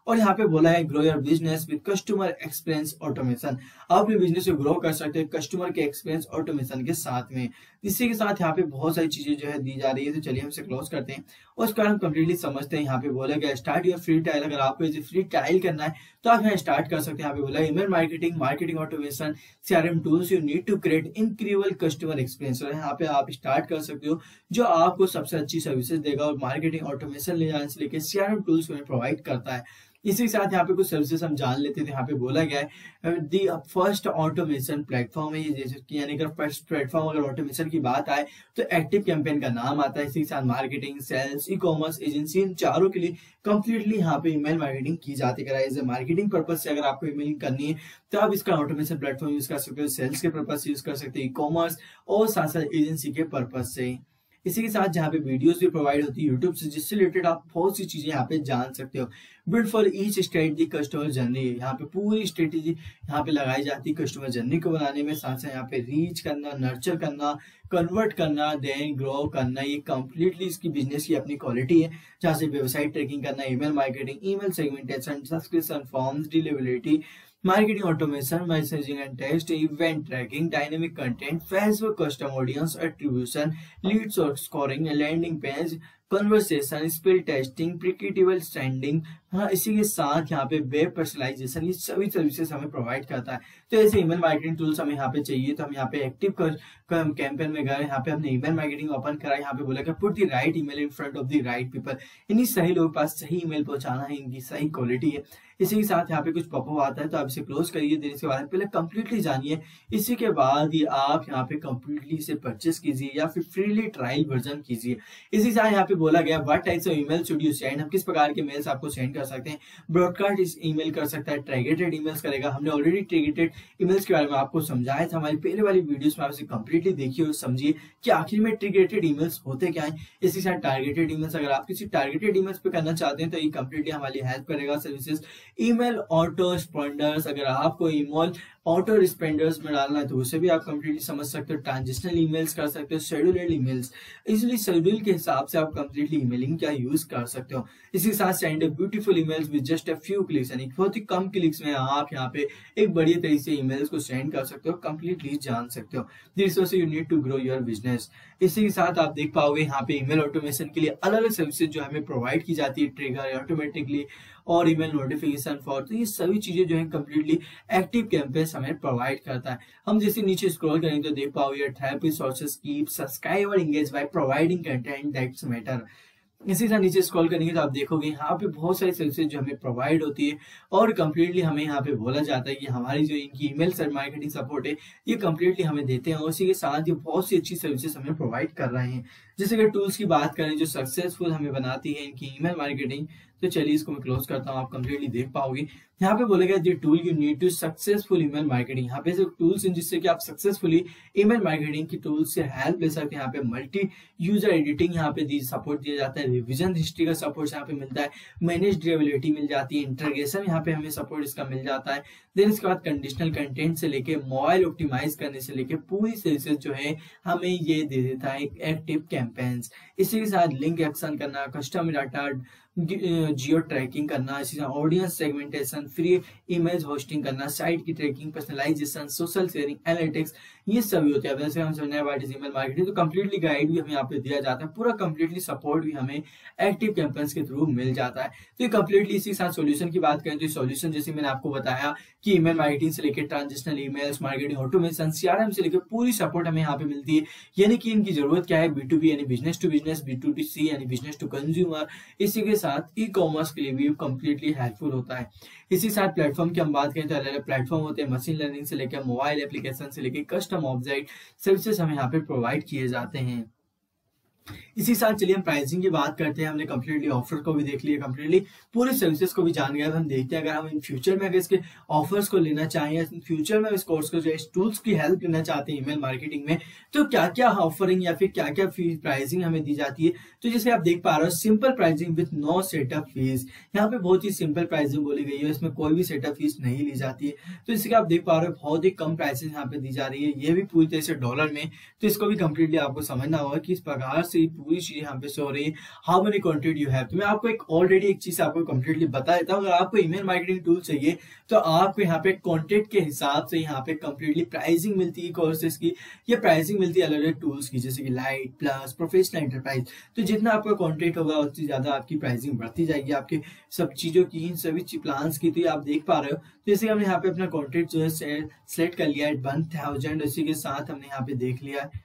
और यहाँ पे बोला है grow your business with customer experience automation. आप अपने बिजनेस को ग्रो कर सकते हैं कस्टमर के एक्सपीरियंस ऑटोमेशन के साथ में। इसी के साथ यहाँ पे बहुत सारी चीजें जो है दी जा रही है, तो चलिए हम इसे क्लोज करते हैं और उसका हम कंप्लीटली समझते हैं। यहाँ पे बोला गया स्टार्ट योर फ्री ट्रायल। अगर आपको इसे फ्री ट्रायल करना है तो आप यहाँ स्टार्ट कर सकते हैं। यहाँ पे बोला email marketing, marketing automation, CRM tools you need to create incredible customer experience. यहाँ पे आप स्टार्ट कर सकते हो जो आपको सबसे अच्छी सर्विसेज देगा और मार्केटिंग ऑटोमेशन ले जाने से लेकर CRM टूल्स में प्रोवाइड करता है। इसी के साथ यहाँ पे कुछ सर्विसेज हम जान लेते थे। यहाँ पे बोला गया है दी फर्स्ट ऑटोमेशन प्लेटफॉर्म है ये, जैसे कि यानी कि फर्स्ट प्लेटफॉर्म अगर ऑटोमेशन की बात आए तो एक्टिव कैंपेन का नाम आता है। इसी के साथ मार्केटिंग, सेल्स, ई-कॉमर्स, एजेंसी, इन चारों के लिए कंप्लीटली यहाँ पे ईमेल मार्केटिंग की जाती है। एज ए मार्केटिंग पर्पज से अगर आपको ईमेलिंग करनी है तो आप इसका ऑटोमेशन प्लेटफॉर्म यूज कर सकते हो, सेल्स के पर्पज से यूज कर सकते हो, ई-कॉमर्स और साथ साथ एजेंसी के पर्पज से। इसी के साथ जहाँ पे वीडियोस भी प्रोवाइड होती है यूट्यूब से, जिससे रिलेटेड आप बहुत सी चीजें यहाँ पे जान सकते हो। Build for each state the customer journey, यहाँ पे पूरी स्ट्रेटेजी यहाँ पे लगाई जाती है कस्टमर जर्नी को बनाने में। साथ साथ यहाँ पे रीच करना, नर्चर करना, कन्वर्ट करना, देन ग्रो करना, ये कंप्लीटली इसकी बिजनेस की अपनी क्वालिटी है। जहाँ से वेबसाइट ट्रैकिंग करना, email marketing, email segmentation, subscription forms, deliverability, marketing automation, messaging and text, event tracking, dynamic content, Facebook custom audience attribution, lead source scoring, landing page, conversation, spell testing, predictable standing. हाँ, इसी के साथ यहाँ पे web personalisation, ये सभी services हमें provide करता है। तो ऐसे ईमेल मार्केटिंग टूल्स हमें यहाँ पे चाहिए, तो हम यहाँ पे एक्टिव कैंपेन में गए, यहाँ पे हमने ईमेल मार्केटिंग ओपन करा। यहाँ पे बोला कि put the right email in front of the right people, इन्हीं सही लोगों के पास सही ईमेल पहुंचाना है, इनकी सही क्वालिटी है। इसी के साथ यहाँ पे कुछ पॉपअप आता है, तो आप इसे क्लोज करिए, देन इसके बाद पहले कंप्लीटली जानिए, इसी के बाद ही आप यहाँ पे कंप्लीटली इसे परचेस कीजिए या फिर फ्रीली ट्रायल वर्जन कीजिए। इसी के साथ यहाँ पे बोला गया what types of email should you send, हम किस प्रकार के मेल्स आपको सेंड कर सकते हैं। ब्रॉडकास्ट ईमेल कर सकता है, टारगेटेड ईमेल्स करेगा। हमने ऑलरेडी टारगेटेड ईमेल्स के बारे में आपको समझाया था हमारी पहले वाली वीडियोस में, आप इसे कंप्लीटली देखिए और समझिए कि आखिर में टारगेटेड ईमेल्स होते क्या है। इसी के साथ टारगेटेड ईमेल्स, अगर आप किसी टारगेटेड ईमेल्स पे करना चाहते हैं तो ये कंप्लीटली हमारी हेल्प करेगा सर्विसेज। ईमेल ऑटो रिस्पॉन्डर्स, अगर आपको ईमेल ऑटो रिस्पॉन्डर्स में डालना है तो उसे भी आप कंप्लीटली समझ सकते हो। ट्रांजिशनल ईमेल्स कर सकते हो, शेड्यूल्ड ईमेल्स, इसलिए शेड्यूल के हिसाब से आप कंप्लीटली ईमेलिंग क्या यूज कर सकते हो। इसी के साथ send beautiful emails with just a few clicks, यानी बहुत ही कम क्लिक्स में आप यहाँ पे एक बढ़िया तरीके से ईमेल्स को सेंड कर सकते हो, कंप्लीटली जान सकते हो। This way you need to grow your business. इसी के साथ आप देख पाओगे यहाँ पे ईमेल ऑटोमेशन के लिए अलग अलग सर्विसेज जो हमें प्रोवाइड की जाती है, ट्रिगर ऑटोमेटिकली और ईमेल नोटिफिकेशन फॉर, तो ये सभी चीजें जो है कंप्लीटली एक्टिव कैंपेन्स हमें प्रोवाइड करता है। हम जैसे नीचे स्क्रॉल करेंगे तो देख पाओगे therapy sources keep subscriber engage by providing content that's matter. इसी तरह नीचे स्क्रॉल करेंगे तो आप देखोगे यहाँ पे बहुत सारी सर्विसेज जो हमें प्रोवाइड होती है और कंप्लीटली हमें यहाँ पे बोला जाता है कि हमारी जो इनकी ईमेल मार्केटिंग सपोर्ट है ये कंप्लीटली हमें देते हैं और उसी के साथ ये बहुत सी अच्छी सर्विसेज हमें प्रोवाइड कर रहे हैं। जैसे कि टूल्स की बात करें जो सक्सेसफुल हमें बनाती है इनकी ईमेल मार्केटिंग, तो चलिए इसको मैं क्लोज करता हूँ, आप कंप्लीटली देख पाओगे। यहाँ पे बोलेगा the tool you need to successful email marketing, यहाँ पे टूल्स हैं जिससे कि आप सक्सेसफुली ईमेल मार्केटिंग की टूल्स से हेल्प ले सकते हैं। यहाँ पे मल्टी यूजर एडिटिंग यहाँ पे सपोर्ट दिया जाता है, रिविजन हिस्ट्री का सपोर्ट यहाँ पे मिलता है, मैनेज ड्यूरेबिलिटी मिल जाती है, इंटरगेशन यहाँ पे हमें सपोर्ट इसका मिल जाता है। देन इसके बाद कंडीशनल कंटेंट से लेके मोबाइल ऑप्टिमाइज करने से लेके पूरी सर्विसेज जो है हमें ये दे देता है एक्टिव कैंपेन्स। इसी के साथ लिंक एक्शन करना, कस्टम डाटा जियो ट्रैकिंग करना, इसी तरह audience segmentation, free image hosting करना, साइट की tracking, personalisation, social sharing, analytics, ये सभी होते हैं। वैसे हम समझने वाले ईमेल मार्केटिंग तो कंप्लीटली गाइड भी हमें यहाँ पे दिया जाता है, पूरा कंप्लीटली सपोर्ट भी हमें एक्टिव कैंपेन्स के थ्रू मिल जाता है। तो ये कंप्लीटली इसी के साथ सॉल्यूशन की बात करें तो सॉल्यूशन जैसे मैंने आपको बताया कि ईमेल मार्केटिंग से लेकर transitional emails, marketing automation, CRM से लेकर पूरी सपोर्ट हमें यहाँ पे मिलती है। यानी कि इनकी जरूरत क्या है, B2B यानी बिजनेस टू बिजनेस, B2C यानी बिजनेस टू कंज्यूमर, इसी के साथ ई-कॉमर्स के लिए भी कंप्लीटली हेल्पफुल होता है। इसी साथ प्लेटफॉर्म की हम बात करें तो अलग अलग प्लेटफॉर्म होते हैं, मशीन लर्निंग से लेकर मोबाइल एप्लीकेशन से लेकर कस्टम ऑब्जेक्ट सर्विसेज हमें यहाँ पे प्रोवाइड किए जाते हैं। इसी साथ चलिए हम प्राइसिंग की बात करते हैं। हमने कंप्लीटली ऑफर को भी देख लिया, कंप्लीटली पूरे सर्विसेज को भी जान गए। हम देखते हैं अगर हम इन फ्यूचर में अगर इसके ऑफर्स को लेना चाहें या फ्यूचर में इस कोर्स को जो इस टूल्स की हेल्प लेना चाहते हैं ईमेल मार्केटिंग में, तो क्या क्या ऑफरिंग या फिर क्या क्या प्राइसिंग हमें दी जाती है। तो जैसे आप देख पा रहे हो simple pricing with no setup fees, यहाँ पे बहुत ही सिंपल प्राइसिंग बोली गई है, इसमें कोई भी सेटअप फीस नहीं ली जाती है। तो इसके आप देख पा रहे हो बहुत ही कम प्राइसिंग यहाँ पे दी जा रही है, ये भी पूरी तरह से डॉलर में। तो इसको भी कंप्लीटली आपको समझना होगा कि इस प्रकार से पूरी चीजें यहाँ पे शो हो रही है, how many content you have. तो मैं आपको एक ऑलरेडी एक चीज आपको कंप्लीटली बता देता हूँ, अगर आपको ईमेल मार्केटिंग टूल चाहिए तो आपको यहाँ पे कंटेंट के हिसाब से यहाँ पे कंप्लीटली प्राइसिंग मिलती है कोर्सेज की, ये प्राइसिंग मिलती है अलग अलग टूल्स की, जैसे कि लाइट, प्लस, प्रोफेशनल, एंटरप्राइज। तो जितना आपका कंटेंट होगा उतनी ज्यादा आपकी प्राइसिंग बढ़ती जाएगी आपके सब चीजों की, इन सभी प्लान्स की। तो ये आप देख पा रहे हो। तो जैसे हमने यहाँ पे अपना कंटेंट जो है सेलेक्ट कर लिया है 1000, इसी के साथ हमने यहाँ पे देख लिया है,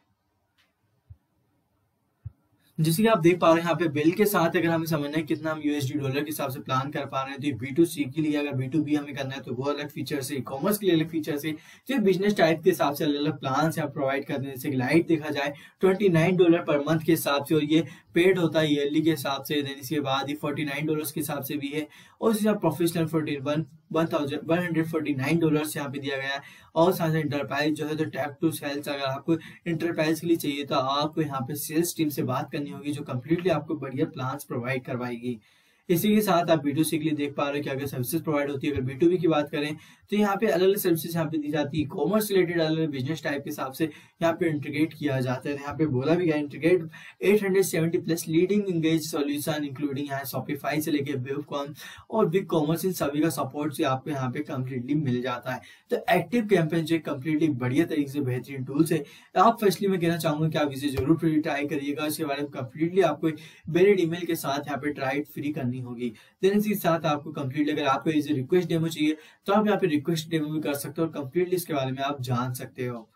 जैसे कि आप देख पा रहे हैं यहाँ पे बिल के साथ अगर हमें समझना है कितना हम यूएसडी डॉलर के हिसाब से प्लान कर पा रहे हैं, तो ये B2C के लिए, अगर B2B हमें करना है तो वो अलग फीचर से, कॉमर्स के लिए अलग फीचर से, तो बिजनेस टाइप के हिसाब से अलग अलग प्लान आप प्रोवाइड करते हैं। जैसे कि लाइट देखा जाए $29 पर मंथ के हिसाब से, और ये पेड होता है ईयरली के हिसाब से। देन इसके बाद ये $49 के हिसाब से भी है, और इसी प्रोफेशनल $149 यहाँ पे दिया गया है। और साथ एंटरप्राइज जो है तो टैप टू सेल्स, अगर आपको एंटरप्राइज के लिए चाहिए तो आपको यहाँ पे सेल्स टीम से बात करनी होगी जो कम्प्लीटली आपको बढ़िया प्लान्स प्रोवाइड करवाएगी। इसी के साथ आप B2C के लिए देख पा रहे हो कि अगर सर्विसेज प्रोवाइड होती है। अगर B2B की बात करें तो यहाँ पे अलग अलग सर्विसेज यहाँ पे दी जाती है, कॉमर्स रिलेटेड अलग अलग बिजनेस टाइप के हिसाब से यहाँ पे इंटीग्रेट किया जाता है। यहाँ पे बोला भी गया integrate 870 plus leading engage solution including यहाँ शॉपिफाई से लेके वेबकॉम और बिग कॉमर्स, इन सभी का सपोर्ट से आपको यहाँ पे कम्प्लीटली मिल जाता है। तो एक्टिव कैंपेन जो कम्प्लीटली बढ़िया तरीके से बेहतरीन टूल्स है। आप फर्स्टली मैं कहना चाहूंगा कि आप इसे जरूर ट्राई करिएगा, इसके बारे में कम्प्लीटली आपको वेलिड ईमेल के साथ यहाँ पे ट्राई फ्री करनी होगी। देन इसके साथ आपको कम्प्लीटली अगर आपको इसे रिक्वेस्ट डेमो चाहिए तो आप यहाँ पे रिक्वेस्ट डेमो भी कर सकते हो और कम्प्लीटली इसके बारे में आप जान सकते हो।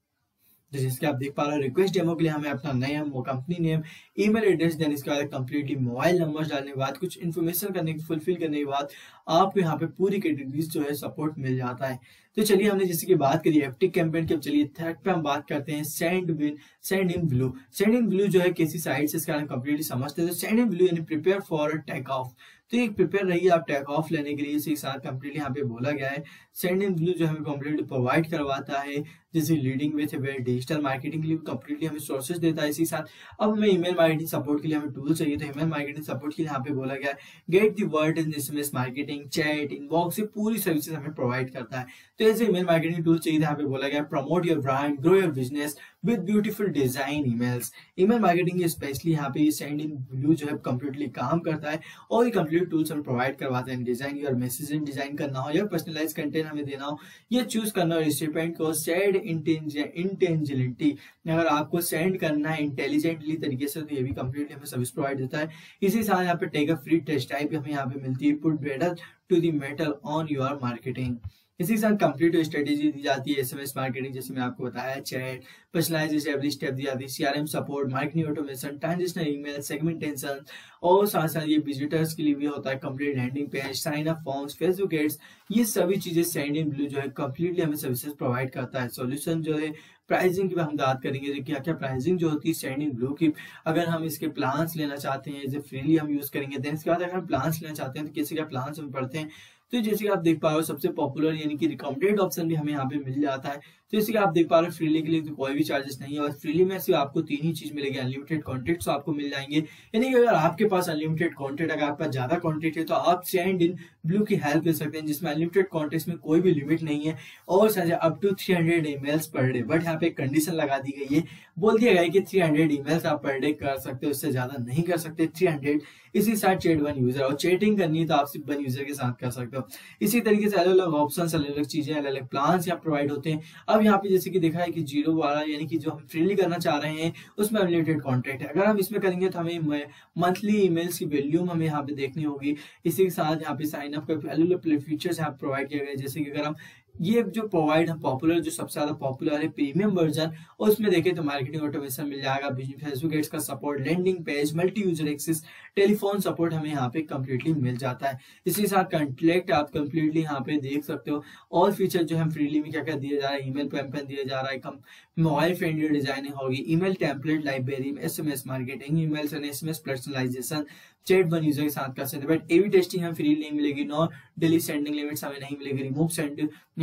जैसे कि आप देख पा रहे हो रिक्वेस्ट डेमो के लिए हमें अपना नेम, वो company name, email address, then इसके बाद कम्प्लीटली मोबाइल नंबर डालने के बाद कुछ इन्फॉर्मेशन करने की फुलफिल करने के बाद आपको यहाँ पे पूरी कैटेगरीज जो है सपोर्ट मिल जाता है। तो चलिए हमने जैसे कि बात करी एक्टिव कैंपेन की, अब चलिए थर्ड पे हम बात करते हैं Sendinblue. Sendinblue जो है किसी साइट से इसका कम्प्लीटली समझते हैं। तो सेंड इन ब्लू यानी प्रिपेयर फॉर टेक ऑफ, तो एक प्रिपेयर रहिए आप टेक ऑफ लेने के लिए। इसी के साथ कम्प्लीटली यहाँ पे बोला गया है सेंड इन ब्लू जो हमें कम्प्लीटली प्रोवाइड करवाता है, जैसे लीडिंग विथ डिजिटल मार्केटिंग के लिए कम्प्लीटली हमें सोर्सेज देता है। इसी के साथ अब हमें ईमेल मार्केटिंग सपोर्ट के लिए हमें टूल चाहिए, तो ईमेल मार्केटिंग सपोर्ट के लिए यहाँ पे बोला गया है get the word in SMS marketing, chat, inbox, ये पूरी सर्विसेज हमें प्रोवाइड करता है। तो ऐसे ईमेल मार्केटिंग टूल चाहिए, यहाँ पे बोला गया promote your brand, grow your business with beautiful design emails. Email marketing specially यहाँ पे सेंड इन ब्लू जो है कम्प्लीटली काम करता है और ये कंप्लीट टूल्स हमें प्रोवाइड करवाते हैं। डिजाइन योर मैसेज डिजाइन करना हो या पर्सनलाइज कंटेंट हमें देना हो, ये चूज करना हो, रिसिपेंट को सेंड इंटेलिजेंटली, अगर आपको सेंड करना है इंटेलिजेंटली तरीके से, तो ये भी कम्प्लीटली हमें सर्विस प्रोवाइड देता है। इसी साथ यहाँ पे take a free test type हमें यहाँ पे मिलती है, put better to the metal on your marketing. इसी के साथ कंप्लीट स्ट्रेटेजी दी जाती है एसएमएस मार्केटिंग, जैसे मैं आपको बताया, चैट, पर्सनलाइज एवरी स्टेप दी जाती है, CRM support, marketing automation, transitional email, segmentation, और साथ साथ ये विजिटर्स के लिए भी होता है complete landing page, sign up forms, Facebook ads, ये सभी चीजें सेंड इन ब्लू जो है कंप्लीटली हमें सर्विसेज प्रोवाइड करता है। सॉल्यूशन जो है प्राइसिंग की हम बात करेंगे, क्या क्या प्राइसिंग जो होती है सेंड इन ब्लू की, अगर हम इसके प्लान्स लेना चाहते हैं जैसे फ्रीली हम यूज करेंगे। देन इसके बाद अगर हम प्लान्स लेना चाहते हैं तो किसी का प्लान्स हम पढ़ते हैं, तो जैसे कि आप देख पा रहे हो सबसे पॉपुलर यानी कि रिकमेंडेड ऑप्शन भी हमें यहाँ पे मिल जाता है। तो जैसे कि आप देख पा रहे हो फ्रीली के लिए तो कोई भी चार्जेस नहीं है, और फ्रीली में सिर्फ आपको 3 ही चीज मिलेगी, अनलिमिटेड कॉन्टेंट्स आपको मिल जाएंगे। यानी कि अगर आपके पास अनलिमिटेड कॉन्टेंट, अगर आपका ज्यादा कॉन्टेंट है तो आप सेंड इन ब्लू की हेल्प ले सकते हैं, जिसमें अनलिमिटेड कॉन्टेंट्स में कोई भी लिमिट नहीं है और up to 300 emails per day. But यहाँ पे कंडीशन लगा दी गई है, बोल दिया गया है कि 300 ईमेल्स आप पर डे कर सकते हो, उससे ज्यादा नहीं कर सकते 300। इसी साथ चैट 1 यूजर, और चैटिंग करनी है तो आप सिर्फ 1 यूजर के साथ कर सकते हो। इसी तरीके से अलग अलग ऑप्शन, अलग अलग चीजें, अलग अलग प्लान यहाँ प्रोवाइड होते हैं। अब यहाँ पे जैसे कि देखा है कि 0 वाला यानी कि जो हम फ्रीली करना चाह रहे हैं उसमें अनलिमिटेड कॉन्टेंट है, अगर हम इसमें करेंगे तो हमें मंथली ईमेल्स की वैल्यूम हमें यहाँ पे देखनी होगी। इसी के साथ यहाँ पे साइन अप का अलग अलग फीचर्स यहाँ प्रोवाइड किया गया है, जैसे कि अगर हम ये जो प्रोवाइड पॉपुलर, जो सबसे ज्यादा पॉपुलर है प्रीमियम वर्जन, और उसमें देखें तो मार्केटिंग ऑटोमेशन मिल जाएगा, फेसबुक एड्स का support, landing page, multi user access, telephone support हमें यहाँ पे कंप्लीटली मिल जाता है। इसी के साथ कंटेक्ट आप कंप्लीटली यहाँ पे देख सकते हो। और फीचर जो है फ्रीली में क्या क्या दिया जा रहा है, ईमेल कैंपेन दिया जा रहा है, मोबाइल फ्रेंडली डिजाइनिंग होगी, email template library, SMS marketing, emails and SMS personalisation, chat 1 user के साथ कर सकते हैं। बट एवी टेस्टिंग हमें फ्री नहीं मिलेगी, नो डेली सेंडिंग लिमिट्स हमें नहीं मिलेगी, remove send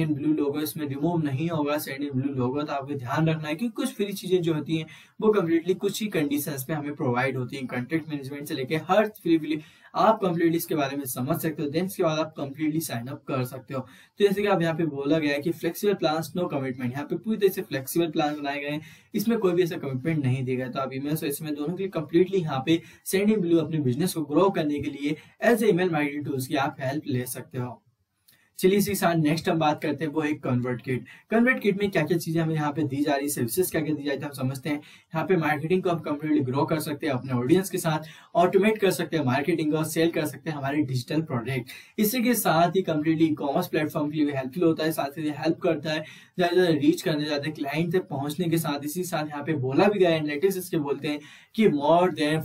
in blue logo इसमें रिमूव नहीं होगा, सेंड इन ब्लू लोगो। तो आपको ध्यान रखना है कि कुछ फ्री चीजें जो होती हैं वो कम्प्लीटली कुछ ही कंडीशंस पे हमें प्रोवाइड होती हैं, कंटेंट मैनेजमेंट से लेके हर फ्री आप कंप्लीटली इसके बारे में समझ सकते हो। देन इसके बाद आप कंप्लीटली साइन अप कर सकते हो। तो जैसे कि आप यहाँ पे बोला गया है कि फ्लेक्सिबल प्लान्स नो कमिटमेंट, यहाँ पे पूरी तरह से फ्लेक्सिबल प्लान बनाए गए हैं, इसमें कोई भी ऐसा कमिटमेंट नहीं देगा। तो आप ईमेल और इसमें दोनों के लिए कंप्लीटली यहाँ पे सेंड इन ब्लू अपने बिजनेस को ग्रो करने के लिए as a email marketing tools की आप हेल्प ले सकते हो। चलिए इसी के साथ नेक्स्ट हम बात करते हैं वो है कन्वर्ट किट। कन्वर्ट किट में क्या क्या चीजें हमें यहाँ पे दी जा रही है, सर्विसेज क्या क्या दी जाती है, हम समझते हैं। यहाँ पे मार्केटिंग को हम कंप्लीटली ग्रो कर सकते हैं अपने ऑडियंस के साथ, ऑटोमेट कर सकते हैं मार्केटिंग और सेल कर सकते हैं हमारे डिजिटल प्रोडक्ट। इसी के साथ ही कंप्लीटली ई कॉमर्स प्लेटफॉर्म के लिए हेल्पफुल होता है, साथ ही हेल्प करता है ज्यादा रीच करने, ज्यादा क्लाइंट तक पहुंचने के साथ। इसी साथ यहाँ पे बोला भी गया है, एनालिटिक्स इसके बोलते हैं कि मोर देन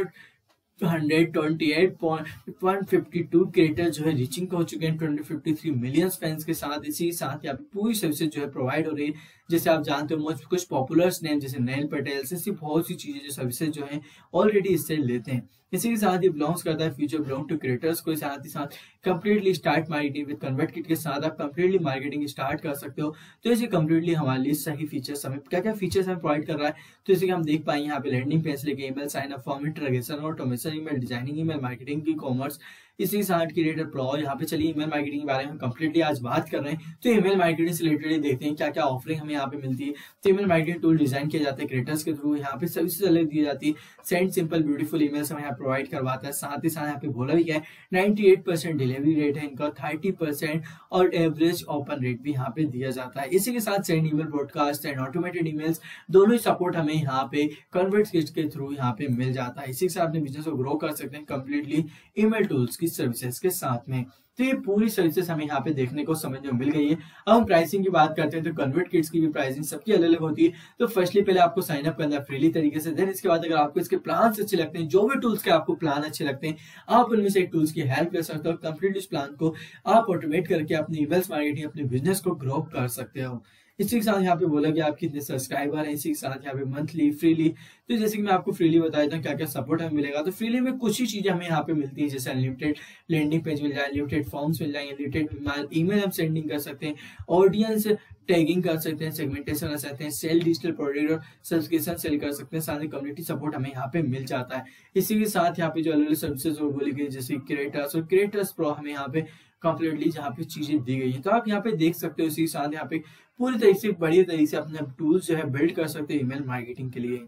428.152 क्रिएटर जो है रीचिंग हो चुके हैं 253 मिलियन फैंस के साथ। इसी साथ यहाँ पे पूरी सर्विसेज जो है प्रोवाइड हो रही है। जैसे आप जानते हो कुछ पॉपुलर्स नेम जैसे नैल पटेल से बहुत सी चीजें जो सर्विसेज जो है ऑलरेडी इससे लेते हैं। इसी के साथ ये बिलोंग्स करता है फ्यूचर बिलोंग टू क्रिएटर्स को। साथ ही साथ completely start marketing with ConvertKit के साथ आप कंप्लीटली मार्केटिंग स्टार्ट कर सकते हो। तो ऐसे कंप्लीटली हमारे लिए सही फीचर्स हमें क्या क्या फीचर्स हमें प्रोवाइड कर रहा है, तो जैसे कि हम देख पाएंगे यहाँ पे लैंडिंग पेज लेके email sign up form, integration, automation, email designing, email marketing की कॉमर्स, इसी साथ क्रिएटर प्रो। यहाँ पे चलिए ईमेल मार्केटिंग के बारे में कंप्लीटली आज बात कर रहे हैं। तो ईमेल मार्केटिंग से रिलेटेड देखते हैं क्या क्या ऑफरिंग हमें यहाँ पे मिलती है। तो ईमेल मार्केटिंग टूल डिजाइन किया जाता है क्रिएटर्स के थ्रू, यहाँ पे सर्विसेज अलग दी जाती है। सेंड सिंपल ब्यूटीफुल ईमेल्स हमें यहाँ प्रोवाइड करवाता है। साथ ही साथ यहाँ पे बोला भी क्या है 98% डिलीवरी रेट है इनका, 30% और एवरेज ओपन रेट भी यहाँ पे दिया जाता है। इसी के साथ send email, broadcast and automated emails दोनों ही सपोर्ट हमें यहाँ पे कन्वर्ट किट के थ्रू यहाँ पे मिल जाता है। इसी के साथ अपने बिजनेस को ग्रो कर सकते हैं कंप्लीटली ईमेल टूल्स की सर्विसेज के साथ में। तो ये पूरी सर्विसेज हमें यहाँ पे देखने को समझने को मिल गई है। अब हम प्राइसिंग की बात करते हैं तो कन्वर्ट किट्स की भी प्राइसिंग सबकी अलग अलग होती है। तो फर्स्टली पहले आपको साइन अप करना है फ्रीली तरीके से। देन इसके बाद अगर आपको इसके प्लान अच्छे लगते हैं, जो भी टूल्स के आपको प्लान अच्छे लगते हैं, आप उनमें से एक टूल्स की हेल्प कर सकते हो। कंप्लीट इस प्लान को आप ऑटोमेट करके अपनी ईमेल्स मार्केटिंग अपने बिजनेस को ग्रो कर सकते हो। इसी के साथ यहाँ पे बोला कि आप कितने सब्सक्राइबर हैं, इसी के साथ यहाँ पे मंथली फ्रीली। तो जैसे कि मैं आपको फ्रीली बताया था क्या क्या सपोर्ट हमें मिलेगा। तो फ्रीली में कुछ ही चीजें हमें यहाँ पे मिलती है, जैसे अनलिमिटेड लैंडिंग पेज मिल जाए, अनलिमिटेड फॉर्म्स मिल जाएंगे, अनलिमिटेड ईमेल हम सेंडिंग कर सकते हैं, ऑडियंस टैगिंग कर सकते हैं, सेगमेंटेशन कर सकते हैं, सेल डिजिटल प्रोडक्ट और सब्सक्रिप्शन सेल कर सकते हैं, साथ ही कम्युनिटी सपोर्ट हमें यहाँ पे मिल जाता है। इसी के साथ यहाँ पे जो अलग अलग सर्विसेज और बोली गई जैसे क्रिएटर्स और क्रिएटर्स प्रो हमें यहाँ पे कंप्लीटली जहाँ पे चीजें दी गई है। तो आप यहाँ पे देख सकते हो। इसी के साथ यहाँ पे पूरी तरीके से बढ़िया तरीके से अपने टूल्स जो है बिल्ड कर सकते हैं ईमेल मार्केटिंग के लिए।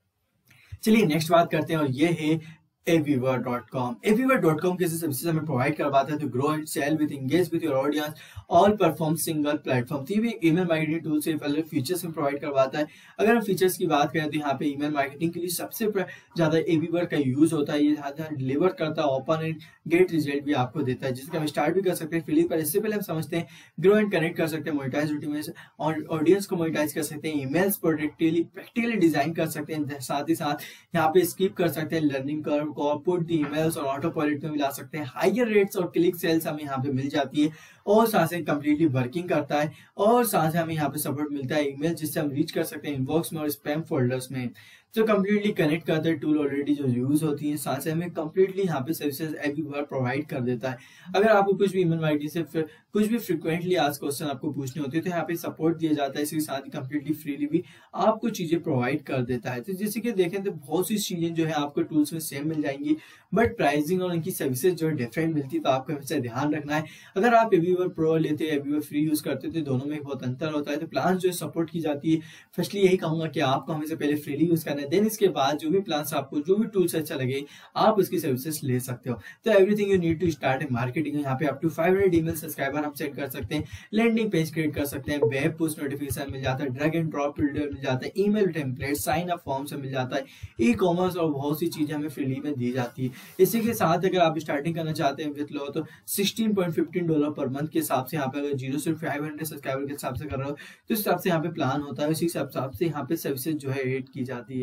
चलिए नेक्स्ट बात करते हैं और ये है aviver.com। aviver.com कैसे सर्विसेज हमें प्रोवाइड करवाता है तो grow and sell with engage with your audience all perform single platform. तो ये भी ईमेल मार्केटिंग टूल से अलग फीचर्स में प्रोवाइड करवाता है। अगर हम फीचर्स की बात करें तो यहाँ पे ईमेल मार्केटिंग के लिए सबसे ज्यादा एविवर का यूज होता है। ये डिलीवर करता है, ओपन एंड गेट रिजल्ट भी आपको देता है, जिसका हम स्टार्ट भी कर सकते हैं फ्रीली। पर इससे पहले हम समझते हैं ग्रो एंड कनेक्ट कर सकते हैं, मोनेटाइज और ऑडियंस को मोनेटाइज कर सकते हैं, ईमेल्स प्रैक्टिकली डिजाइन कर सकते हैं, साथ ही साथ यहाँ पे स्किप कर सकते हैं लर्निंग कर्व को, पुट द ईमेल्स और ऑटो पायलट में मिला सकते हैं। हायर रेट्स और क्लिक सेल्स हमें यहाँ पे मिल जाती है और साथ से कंप्लीटली वर्किंग करता है और साथ से हमें यहाँ पे सपोर्ट मिलता है ईमेल जिससे हम रीच कर सकते हैं इनबॉक्स में और स्पैम फोल्डर्स में। तो कंप्लीटली कनेक्ट करते हैं टूल ऑलरेडी जो यूज होती है, साथ से हमें कंप्लीटली यहाँ पे सर्विसेज एवरीवेयर प्रोवाइड कर देता है। अगर आपको कुछ भी ईमेल मार्केटिंग से कुछ भी फ्रिक्वेंटली आज क्वेश्चन आपको पूछने होते हैं तो यहाँ पे सपोर्ट दिया जाता है। इसके साथ ही कंप्लीटली फ्रीली भी आपको चीजें प्रोवाइड कर देता है। तो जैसे कि देखें तो बहुत सी चीजें जो है आपको टूल्स में सेम मिल जाएंगी, बट प्राइसिंग और इनकी सर्विसेज जो है डिफरेंट मिलती है। तो आपको हमेशा ध्यान रखना है, अगर आप एवरीवेयर प्रो लेते हैं एवरीवेयर फ्री यूज करते हैं तो दोनों में बहुत अंतर होता है। तो प्लान जो है सपोर्ट की जाती है। फर्स्टली यही कहूंगा कि आपको हमेशा पहले फ्रीली यूज करना है, देन इसके बाद जो भी प्लान आपको जो भी टूल्स अच्छा लगे आप उसकी सर्विसेज ले सकते हो। तो everything you need to start a marketing. यहाँ पे अप टू 500 ईमेल सब्सक्राइबर हम सेट कर सकते हैं, लैंडिंग पेज क्रिएट कर सकते हैं, वेब पुश नोटिफिकेशन मिल जाता है, ड्रैग एंड ड्रॉप बिल्डर मिल जाता है, email template, sign up form से मिल जाता है, ई कॉमर्स और बहुत सी चीजें हमें फ्रीली में दी जाती है। इसी के साथ अगर आप स्टार्टिंग करना चाहते हैं विद लो तो $16.15 पर मंथ के हिसाब से यहाँ पे अगर 0 से 500 सब्सक्राइबर के हिसाब से कर रहे हो तो इस हिसाब से यहाँ पे प्लान होता है, उसी हिसाब से यहाँ पे सर्विसेज जो है एड की जाती है।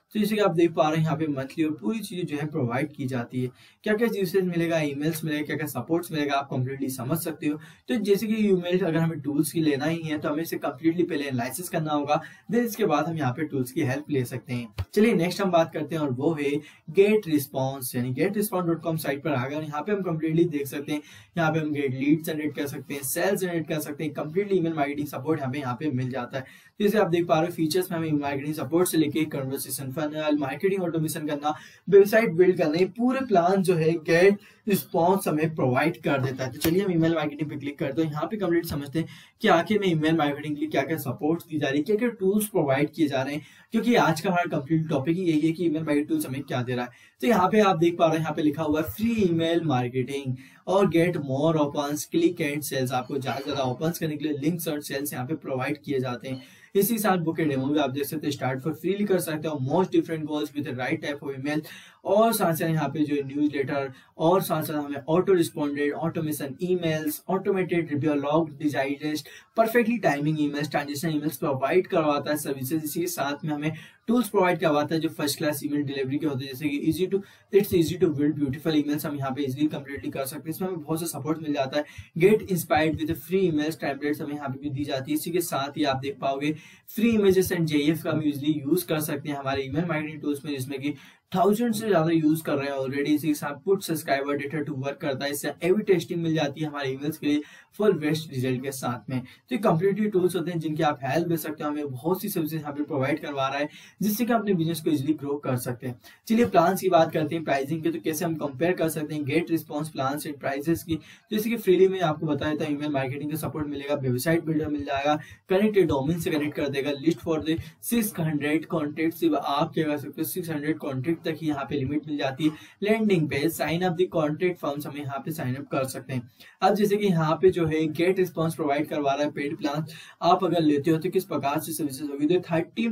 तो जैसे कि आप देख पा रहे हैं यहाँ पे मंथली और पूरी चीजें जो है प्रोवाइड की जाती है। क्या क्या यूसेज मिलेगा, ईमेल्स मिलेगा, क्या क्या सपोर्ट्स मिलेगा, आप कंप्लीटली समझ सकते हो। तो जैसे कि ईमेल अगर हमें टूल्स की लेना ही है तो हमें इसे कंप्लीटली पहले एनालिसिस करना होगा, देन इसके बाद हम यहाँ पे टूल्स की हेल्प ले सकते हैं। चलिए नेक्स्ट हम बात करते हैं और वो है गेट रिस्पॉन्स, यानी getresponse.com साइट पर आ गए और यहाँ पे हम कंप्लीटली देख सकते हैं। यहाँ पे हम गेट लीड जनरेट कर सकते हैं, सेल्स जनरेट कर सकते हैं, कंप्लीटली ईमेल मार्केटिंग सपोर्ट हमें यहाँ पे मिल जाता है। जैसे आप देख पा रहे हो फीचर्स में हमें मार्केटिंग सपोर्ट से लेके कन्वर्सेशन फनल, मार्केटिंग ऑटोमेशन करना, वेबसाइट बिल्ड करना, ये पूरे प्लान जो है गेट रिस्पॉन्स हमें प्रोवाइड कर देता है। तो चलिए हम ईमेल मार्केटिंग पे क्लिक करते हैं, यहाँ पे कंप्लीट समझते हैं कि आखिर में ईमेल मार्केटिंग के लिए क्या क्या सपोर्ट दी जा रही है, क्या क्या टूल्स प्रोवाइड किए जा रहे हैं, क्योंकि आज का हमारा कंप्लीट टॉपिक ही यही है कि ईमेल मार्केटिंग टूल्स हमें क्या दे रहा है। तो यहाँ पे आप देख पा रहे हैं यहाँ पे लिखा हुआ है फ्री ईमेल मार्केटिंग और get more opens, click and sales. आपको ज्यादा ओपन्स करने के लिए लिंक्स और सेल्स यहाँ पे प्रोवाइड किए जाते हैं। इसी साथ बुक के डेमो भी आप देख सकते हैं, स्टार्ट फॉर फ्री कर सकते हो, most different goals with right type of email, और साथ साथ यहाँ पे जो न्यूज लेटर, और साथ साथ हमें auto responded, automation emails, automated review log, डिजाइनेस्ट, perfectly timing emails, transaction emails provide करवाता है सर्विसेज। इसी के साथ में हमें टूल्स प्रोवाइड करवाता है जो फर्स्ट क्लास ईमेल डिलीवरी के होते हैं, जैसे कि it's easy to build beautiful emails हम यहाँ पे इजीली कंप्लीटली कर सकते हैं। इसमें हमें बहुत सा सपोर्ट मिल जाता है। Get inspired with free emails templates हमें यहाँ पे भी दी जाती है। इसी के साथ ही आप देख पाओगे फ्री इमेजेस एंड जेईएफ का हम यूजली यूज कर सकते हैं हमारे ईमेल मार्केटिंग टूल्स में, जिसमें कि 1000 से ज्यादा यूज कर रहे हैं ऑलरेडी। इसी के साथ put subscriber data to work करता है, इससे एवी टेस्टिंग मिल जाती है हमारे ईमेल्स के लिए फुल बेस्ट रिजल्ट के साथ में। तो ये कंप्लीटली टूल्स होते हैं जिनकी आप हेल्प ले सकते हो, हमें बहुत सी सर्विसेज यहाँ पे प्रोवाइड करवा रहा है जिससे कि अपने बिजनेस को इजीली ग्रो कर सकते हैं। चलिए प्लान की बात करते हैं प्राइसिंग के, तो कैसे हम कंपेयर कर सकते हैं GetResponse plan and prices की। जैसे कि फ्रीली में आपको बताया था ईमेल मार्केटिंग का सपोर्ट मिलेगा, वेबसाइट बिल्डर मिल जाएगा, कनेक्टेड डोमेन से कनेक्ट कर देगा, लिस्ट फॉर द 600 कॉन्टेक्ट, आप क्या कर सकते हो 600 कॉन्टेक्ट तक ही यहाँ पे लिमिट मिल जाती है। Landing page, sign up the contact forms हम यहाँ पे साइन अप कर सकते हैं। अब जैसे कि यहाँ पे जो है गेट रिस्पॉन्स प्रोवाइड करवा रहा है पेड प्लान, आप अगर लेते हो तो किस प्रकार से सर्विसेज होगी, तो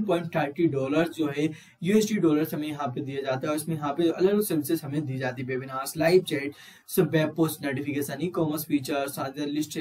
$13.30 जो है यूएसडी डॉलर हमें यहाँ पे दिया जाता है और इसमें यहाँ पे अलग अलग सर्विसेज हमें दी जाती है, वेबिनार्स, लाइव चैट, सब web post notification, e-commerce feature, list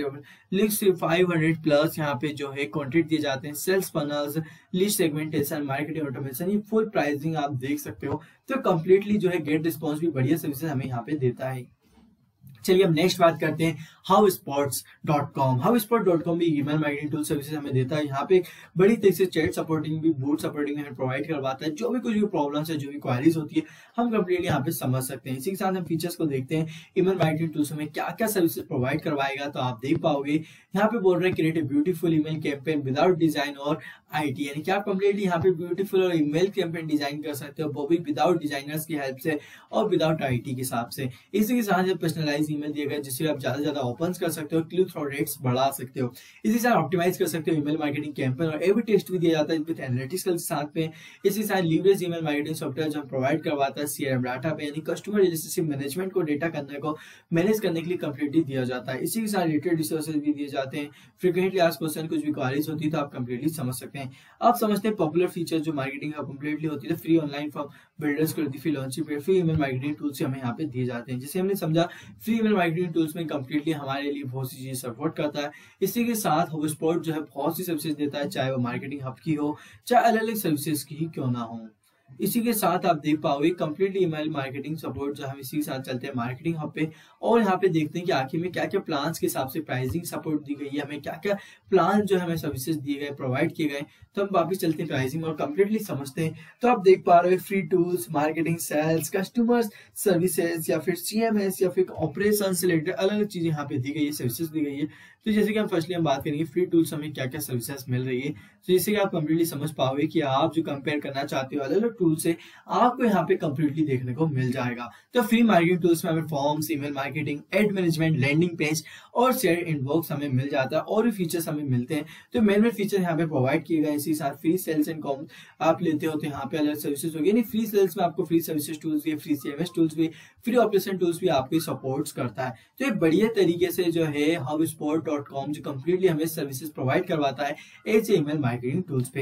500 plus यहाँ पे जो है कॉन्टेक्ट दिए जाते हैं, sales funnels, list segmentation, marketing automation, ये फुल प्राइसिंग आप देख सकते हो। तो कंप्लीटली जो है गेट रिस्पॉन्स भी बढ़िया सर्विसेज हमें यहाँ पे देता है। चलिए हम नेक्स्ट बात करते हैं howsports.com। howsports.com भी ईमेल मार्केटिंग टूल सर्विसेज हमें देता है। यहाँ पे बड़ी तेजी से चैट सपोर्टिंग भी, बूट सपोर्टिंग हमें प्रोवाइड करवाता है। जो भी कुछ भी प्रॉब्लम्स है, जो भी क्वारीज होती है, हम कंप्लीटली यहाँ पे समझ सकते हैं। इसी के साथ हम फीचर्स को देखते हैं ईमेल मार्केटिंग टूल्स में क्या क्या सर्विसेज प्रोवाइड करवाएगा। तो आप देख पाओगे यहाँ पे बोल रहे हैं create a beautiful email campaign without design और आईटी, यानी कि आप कंप्लीटली यहाँ पे ब्यूटीफुल और ईमेल कैंपेन डिजाइन कर सकते हो, वो भी विदाउट डिजाइनर्स की हेल्प से और विदाउट आईटी के हिसाब से। इसी के साथ पर्सनलाइज ईमेल दिया गया जिससे आप ज्यादा से ज्यादा ओपन कर सकते हो, क्लिक थ्रू रेट्स बढ़ा सकते हो, इसी साथ ऑप्टिमाइज कर सकते हो ईमेल मार्केटिंग कैंपेन, और एबी टेस्ट भी दिया जाता है विद एनालिटिक्स के साथ में। इसी साथ लीवरेज ईमेल मार्केटिंग सॉफ्टवेयर जो हम प्रोवाइड करवाता है सीआरएम डाटा पे, यानी कस्टमर रिलेशनशिप मैनेजमेंट को डेटा करने को मैनेज करने के लिए कंप्लीटली दिया जाता है। इसी के साथ रिलेटेड रिसोर्सेज भी दिए जाते हैं, फ्रीक्वेंटली आस्क्ड क्वेश्चन, कुछ भी क्वेरीज होती है तो आप कंप्लीटली समझ सकते हैं। आप समझते हैं पॉपुलर फीचर जो मार्केटिंग का कंप्लीटली होती है, फ्री ऑनलाइन फॉर्म बिल्डर्स को फ्री लॉन्चिंग पे फ्री ईमेल मार्केटिंग टूल्स हमें यहाँ पे दिए जाते हैं। जैसे हमने समझा फ्री ईमेल मार्केटिंग टूल्स में कंप्लीटली हमारे लिए बहुत सी चीजें सपोर्ट करता है। इसी के साथ HubSpot जो है बहुत सी सर्विसेज देता है, चाहे वो मार्केटिंग हब की हो, चाहे अलग अलग सर्विसेज की ही क्यों ना हो। इसी के साथ आप देख पाओगे कंप्लीटली ईमेल मार्केटिंग सपोर्ट जो हम इसी के साथ चलते हैं मार्केटिंग हब पे, और यहाँ पे देखते हैं कि आखिर में क्या क्या प्लान्स के हिसाब से प्राइसिंग सपोर्ट दी गई है, हमें क्या क्या प्लान जो हमें सर्विसेज दिए गए, प्रोवाइड किए गए। तो हम वापिस चलते हैं प्राइसिंग और कंप्लीटली समझते हैं। तो आप देख पा रहे हो free tools, marketing, sales, customers services, या फिर CMS, या फिर ऑपरेशन से रिलेटेड अलग अलग चीजें यहाँ पे दी गई है, सर्विसेज दी गई है। तो जैसे कि हम फर्स्टली हम बात करेंगे फ्री टूल्स हमें क्या क्या सर्विसेज मिल रही है, तो जैसे कि आप कंप्लीटली समझ पाओगे कि आप जो कंपेयर करना चाहते हो अलग अलग टूल से, आपको यहाँ पे कंप्लीटली देखने को मिल जाएगा। तो फ्री मार्केटिंग टूल्स में हमें forms, email marketing, ad management, landing page और शेयर इनबॉक्स हमें मिल जाता है, और भी फीचर्स हमें मिलते हैं। तो मेन फीचर यहाँ पे प्रोवाइड किए गए। इसी साथ फ्री सेल्स एंड कॉम आप लेते हो तो यहाँ पे अलग सर्विसेज होगी, यानी फ्री सेल्स में आपको फ्री सर्विसेज टूल्स भी, फ्री CMS टूल्स भी, फ्री ऑपरेशन टूल्स भी आपको सपोर्ट करता है। तो एक बढ़िया तरीके से जो है HubSpot.com जो कंप्लीटली हमें सर्विसेज प्रोवाइड करवाता है ऐसे ईमेल मार्केटिंग टूल्स पे।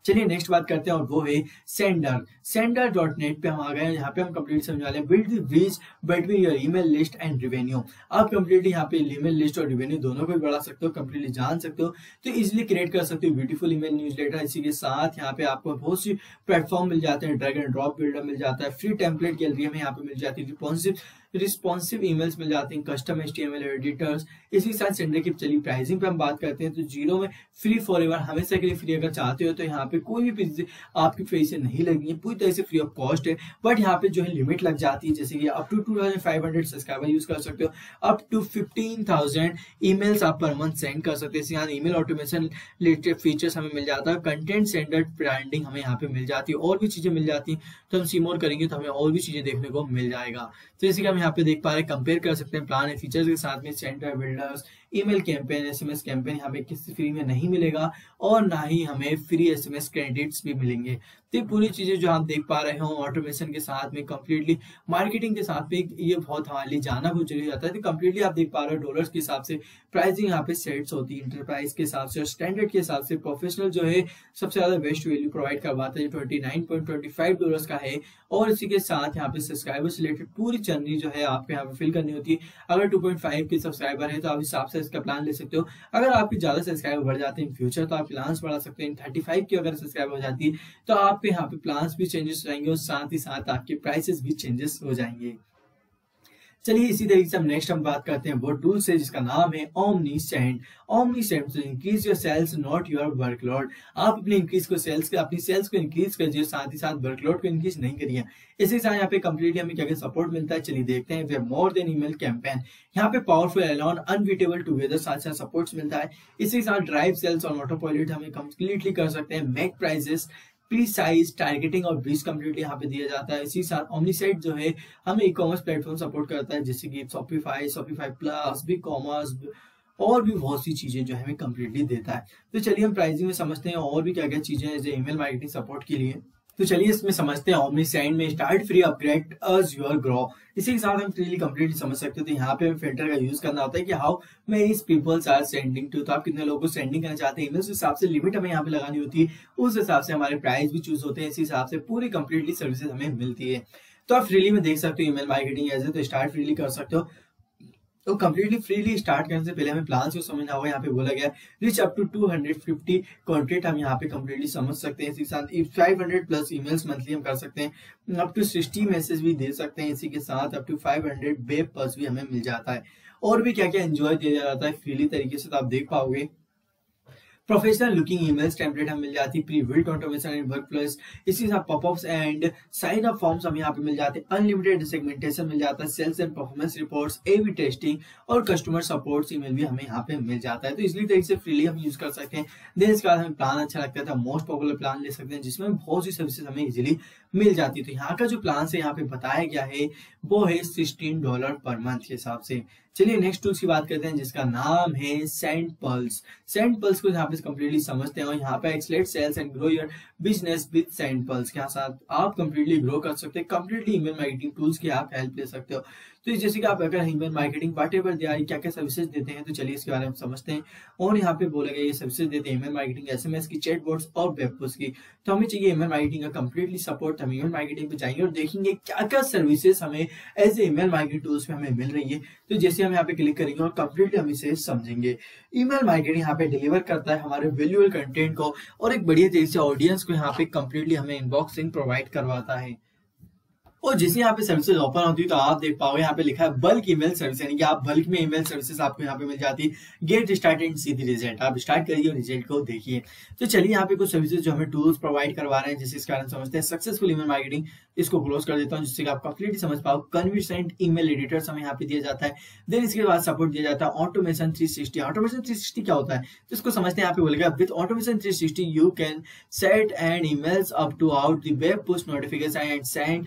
चलिए नेक्स्ट बात करते हैं और वो है सेंडर.net पे हम आ गए हैं। यहाँ पे हम कंप्लीट समझने वाले हैं build the bridge between your email list and revenue. आप कंप्लीटली यहाँ पे ईमेल लिस्ट और रेवेन्यू दोनों को भी बढ़ा सकते हो, कंप्लीटली जान सकते हो, तो इजिली क्रिएट कर सकते हो ब्यूटीफुल ईमेल न्यूज़लेटर। इसी के साथ यहाँ पे आपको बहुत सी प्लेटफॉर्म मिल जाते हैं, ड्रैग एंड ड्रॉप बिल्डर मिल जाता है, फ्री टेम्पलेट गैलरी हमें यहाँ पे मिल जाती है, रिस्पॉन्सिव ईमेल्स मिल जाते हैं, कस्टम HTML एडिटर्स। इसी के साथ सेंडर की चलिए प्राइसिंग पे हम बात करते हैं तो 0 में फ्री फॉरएवर, हमेशा के लिए फ्री अगर चाहते हो तो यहाँ पे कोई भी फीस आपकी फीस से नहीं लगनी है, पूरी तरह से फ्री ऑफ कॉस्ट है। बट यहाँ पे जो है लिमिट लग जाती है, जैसे कि अप टू 2500 सब्सक्राइबर यूज कर सकते हो, अप टू 15,000 ईमेल्स आप पर मंथ सेंड कर सकते हैं। यहाँ ईमेल ऑटोमेशन रिलेटेड फीचर्स हमें मिल जाता है, कंटेंट सेंडर ब्रांडिंग हमें यहाँ पे मिल जाती है, और भी चीजें मिल जाती हैं। तो हम सीमोर करेंगे तो हमें और भी चीजें देखने को मिल जाएगा। तो जैसे कि हम यहाँ पे देख पा रहे हैं, कंपेयर कर सकते हैं प्लान है फीचर्स के साथ में। Sender builders, email campaign, SMS campaign यहाँ पे किसी फ्री में नहीं मिलेगा, और ना ही हमें फ्री SMS क्रेडिट्स भी मिलेंगे। तो ये पूरी चीजें जो आप देख पा रहे हो ऑटोमेशन के साथ में, कंप्लीटली मार्केटिंग के साथ में, ये बहुत हमारे लिए जानना बहुत जरूरी होता है। तो कंप्लीटली आप देख पा रहे हो डॉलर्स के हिसाब से प्राइसिंग यहाँ पे सेट्स होती है, इंटरप्राइज के हिसाब से और स्टैंडर्ड के हिसाब से। प्रोफेशनल जो है सबसे ज्यादा बेस्ट वैल्यू प्रोवाइड करवाता है, $29.25 का है। और इसी के साथ यहाँ पे सब्सक्राइबर्स रिलेटेड पूरी जर्नी जो है आपको यहाँ पे फिल करनी होती है। अगर 2.5 के सब्सक्राइबर है तो आप हिसाब से इसका प्लान ले सकते हो। अगर आपके ज्यादा सब्सक्राइबर बढ़ जाते हैं इन फ्यूचर तो आप प्लान्स बढ़ा सकते हैं। 35 की अगर सब्सक्राइबर हो जाती है तो आपके यहाँ पे प्लान्स भी चेंजेस हो जाएंगे, और साथ ही साथ आपके प्राइसेस भी चेंजेस हो जाएंगे। चलिए इसी तरीके से हम बात करते हैं वो टूल से जिसका नाम है OmniSend to increase your sales not your workload। आप अपनी अपनी सेल्स को इंक्रीज करिए, साथ ही साथ वर्कलोड को इंक्रीज नहीं करिए। इसी साथ यहाँ पे कंप्लीटली हमें क्या क्या सपोर्ट मिलता है, चलिए देखते हैं। Way more than email campaign, यहाँ पे पावरफुल अलोन अनबीटेबल टुगेदर साथ साथ सपोर्ट्स मिलता है। इसी के साथ ड्राइव सेल्स और ऑटो पायलट हमें कंप्लीटली कर सकते हैं। मेक प्राइसेस, प्रीसाइज टारगेटिंग और ब्रीज कंप्लीटली यहाँ पे दिया जाता है। इसी साथ OmniSend जो है हमें ई कॉमर्स प्लेटफॉर्म सपोर्ट करता है, जैसे कि Shopify प्लस, बिग कॉमर्स और भी बहुत सी चीजें जो है हमें कंप्लीटली देता है। तो चलिए हम प्राइसिंग में समझते हैं और भी क्या क्या चीजें हैं ईमेल मार्केटिंग सपोर्ट के लिए। तो चलिए इसमें समझते हैं OmniSend में start free upgrade as your grow. इसी के साथ हम फ्रीली कंप्लीटली समझ सकते हो। तो यहाँ पे हमें फिल्टर का यूज करना होता है कि how many peoples are sending to, तो आप कितने लोगों को सेंडिंग करना चाहते हैं, उस हिसाब से लिमिट हमें यहाँ पे लगानी होती है, उस हिसाब से हमारे प्राइस भी चूज होते हैं, इसी हिसाब से पूरी कंप्लीटली सर्विसेज हमें मिलती है। तो आप फ्रीली में देख सकते हो ईमेल मार्केटिंग ऐसे, तो स्टार्ट फ्रीली कर सकते हो। तो कंप्लीटली फ्रीली स्टार्ट करने से पहले हमें प्लान को समझना होगा। यहाँ पे बोला गया रिच अप टू 250 कॉन्टेक्ट, हम यहाँ पे कंप्लीटली समझ सकते हैं। इसी साथ 500 प्लस ईमेल्स मंथली हम कर सकते हैं, अप टू 60 मैसेज भी दे सकते हैं। इसी के साथ अप टू 500 वेब पल्स भी हमें मिल जाता है, और भी क्या क्या एंजॉय दिया जाता है फ्रीली तरीके से, तो आप देख पाओगे। प्रोफेशनल लुकिंग ईमेल्स टेम्पलेट हमें मिल जाती है, pre built automation and workflows, इसी साथ popups and sign up forms हम यहाँ पे मिल जाते हैं, अनलिमिटेड सेगमेंटेशन मिल जाता है, sales and performance reports, A/B testing और कस्टमर सपोर्ट ईमेल भी हमें यहाँ पे मिल जाता है। तो इसलिए तरीके से फ्रीली हम यूज कर सकते हैं। देन इसके बाद हमें प्लान अच्छा लगता है तो मोस्ट पॉपुलर प्लान ले सकते हैं, जिसमें बहुत सी सर्विसेज हमें इजिली मिल जाती है। तो यहाँ का जो प्लान है यहाँ पे बताया गया है वो है $16 पर मंथ के हिसाब से। चलिए नेक्स्ट टूल्स की बात करते हैं जिसका नाम है SendPulse को यहाँ पे कंप्लीटली समझते हैं, और यहाँ पे accelerate sales and grow your business with SendPulse के साथ आप कंप्लीटली ग्रो कर सकते हैं। कंप्लीटली ईमेल मार्केटिंग टूल्स की आप हेल्प ले सकते हो। तो जैसे कि आप अगर ईमेल मार्केटिंग व्हाटएवर दे क्या क्या सर्विसेज देते हैं, तो चलिए इसके बारे में समझते हैं। और यहाँ पे बोला गया ये सर्विसेज देते हैं ईमेल मार्केटिंग, SMS की, चैटबॉट्स और वेबपोस्ट की। तो हमें चाहिए ईमेल मार्केटिंग का कंप्लीटली सपोर्ट। हम ईमेल मार्केटिंग पे जाएंगे और देखेंगे क्या क्या सर्विसेज हमें as a email marketing tools में हमें मिल रही है। तो जैसे हम यहाँ पे क्लिक करेंगे और कंप्लीटली हम इसे समझेंगे। ईमेल मार्केटिंग यहाँ पे डिलीवर करता है हमारे वैल्यूएबल कंटेंट को, और एक बढ़िया तरीके से ऑडियंस को यहाँ पे कंप्लीटली हमें इनबॉक्सिंग प्रोवाइड करवाता है। और जैसे यहाँ पे सर्विसेज ओपन होती है तो आप देख पाओगे यहाँ पे लिखा है बल्क ईमेल सर्विस, यानी कि आप बल्क में ईमेल सर्विसेज आपको यहाँ पे मिल जाती है। Get start and see the result, आप स्टार्ट करिए और रिजल्ट को देखिए। तो चलिए यहाँ पे कुछ सर्विसेज जो हमें टूल्स प्रोवाइड करवा रहे हैं, जिसके कारण समझते हैं। सक्सेसफुल ईमेल मार्केटिंग, इसको क्लोज कर देता हूँ जिससे आप कंप्लीटली समझ पाओ। कन्वर्सेंट ईमेल एडिटर्स हमें यहाँ पे दिया जाता है। देन इसके बाद सपोर्ट दिया जाता है ऑटोमेशन 360। ऑटोमेशन 360 क्या होता है तो इसको समझते हैं। यहाँ पे बोलेगा with automation 360 you can set and emails up to out the web push notification and send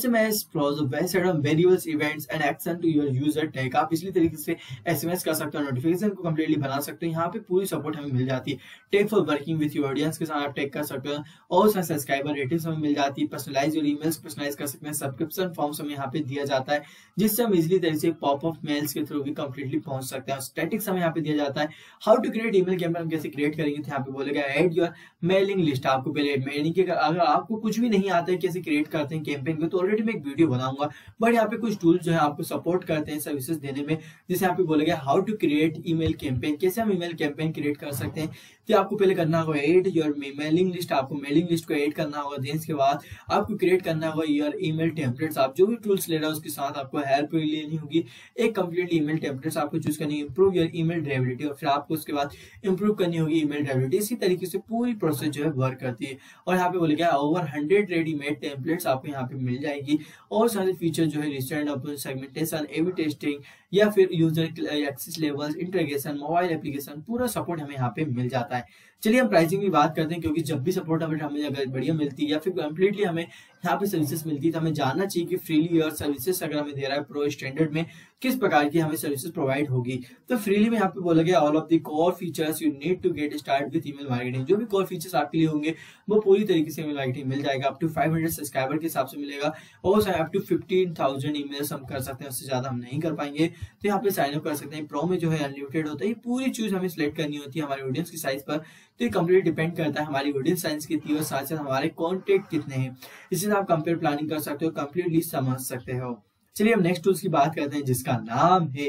customize variables events and action to your user tag. आप इसी तरीके से एसएमएस कर सकते हो, नोटिफिकेशन को कंप्लीटली बना सकते हो। यहाँ पे पूरी सपोर्ट हमें मिल जाती है। Tag for working with your audience के साथ आप टैग कर सकते हो और सब्सक्राइबर रेटिंग्स हमें मिल जाती है। पर्सनलाइज योर ईमेल्स पर्सनलाइज कर सकते हैं। सब्सक्रिप्शन फॉर्म्स हमें यहाँ पे दिया जाता है जिससे हम इजीली तरीके से पॉपअप मेल्स के थ्रू भी कंप्लीटली पहुंच सकते हैं। स्टैटिक्स हमें यहाँ पे दिया जाता है। How to create email campaign हम कैसे क्रिएट करेंगे, तो यहाँ पे बोलेगा ऐड योर मेलिंग लिस्ट। आपको पहले मेलिंग के अगर आपको कुछ भी नहीं आता है कैसे क्रिएट करते हैं कैंपेन को, तो ऑलरेडी मैं एक वीडियो बनाऊंगा, बट यहाँ पे कुछ टूल्स जो है आपको सपोर्ट करते हैं सर्विसेज देने में। जैसे यहाँ पे बोलेगा how to create email campaign, कैसे हम ईमेल कैंपेन क्रिएट कर सकते हैं। तो आपको पहले करना होगा ऐड योर मेलिंग लिस्ट, आपको मेलिंग लिस्ट को ऐड करना होगा। देन इसके बाद आपको क्रिएट करना होगा योर ईमेल टेम्पलेट्स। आप जो भी टूल्स ले रहे हो उसके साथ आपको हेल्प लेनी होगी। एक कंप्लीट ईमेल टेम्पलेट्स आपको चूज करनी है। इंप्रूव योर ईमेल ड्राइविलिटी, और फिर आपको उसके बाद इंप्रूव करनी होगी ईमेल ड्राइविलिटी। इसी तरीके से पूरी प्रोसेस जो है वर्क करती है। और यहाँ पे बोलेगा ओवर 100 रेडीमेड टेम्पलेट्स आपको यहाँ पे मिल जाएगी और सारे फीचर जो है रिस्टेंड अपन सेगमेंटेशन, एबी टेस्टिंग या फिर user access levels, integration, mobile application, पूरा सपोर्ट हमें यहाँ पे मिल जाता है। चलिए हम प्राइसिंग की बात करते हैं, क्योंकि जब भी सपोर्ट हमें अगर बढ़िया मिलती है या फिर कंप्लीटली हमें यहाँ पे सर्विसेज मिलती है तो हमें जानना चाहिए कि फ्रीली और सर्विसेज अगर हमें दे रहा है प्रो स्टैंडर्ड में किस प्रकार की हमें सर्विसेज प्रोवाइड होगी। तो फ्रीली में यहाँ पे बोला गया all of the core features you need to get start with email marketing. जो भी कोर फीचर्स आपके लिए होंगे वो पूरी तरीके से ईमेल मार्केटिंग मिल जाएगा। अप टू 500 सब्सक्राइबर के हिसाब से मिलेगा और अप टू 15,000 ईमेल्स हम कर सकते हैं, उससे ज्यादा हम नहीं कर पाएंगे। तो यहाँ पे साइन अप कर सकते हैं। प्रो में जो है अनलिमिटेड होता है। ये पूरी चीज हमें सिलेक्ट करनी होती है हमारे ऑडियंस की साइज पर। तो ये कंप्लीट डिपेंड करता है हमारी ऑडियंस साइज कितनी है और साथ साथ हमारे कॉन्टेक्ट कितने हैं। इससे आप कंपेयर प्लानिंग कर सकते हो, कंप्लीटली समझ सकते हो। चलिए हम नेक्स्ट टूल्स की बात करते हैं जिसका नाम है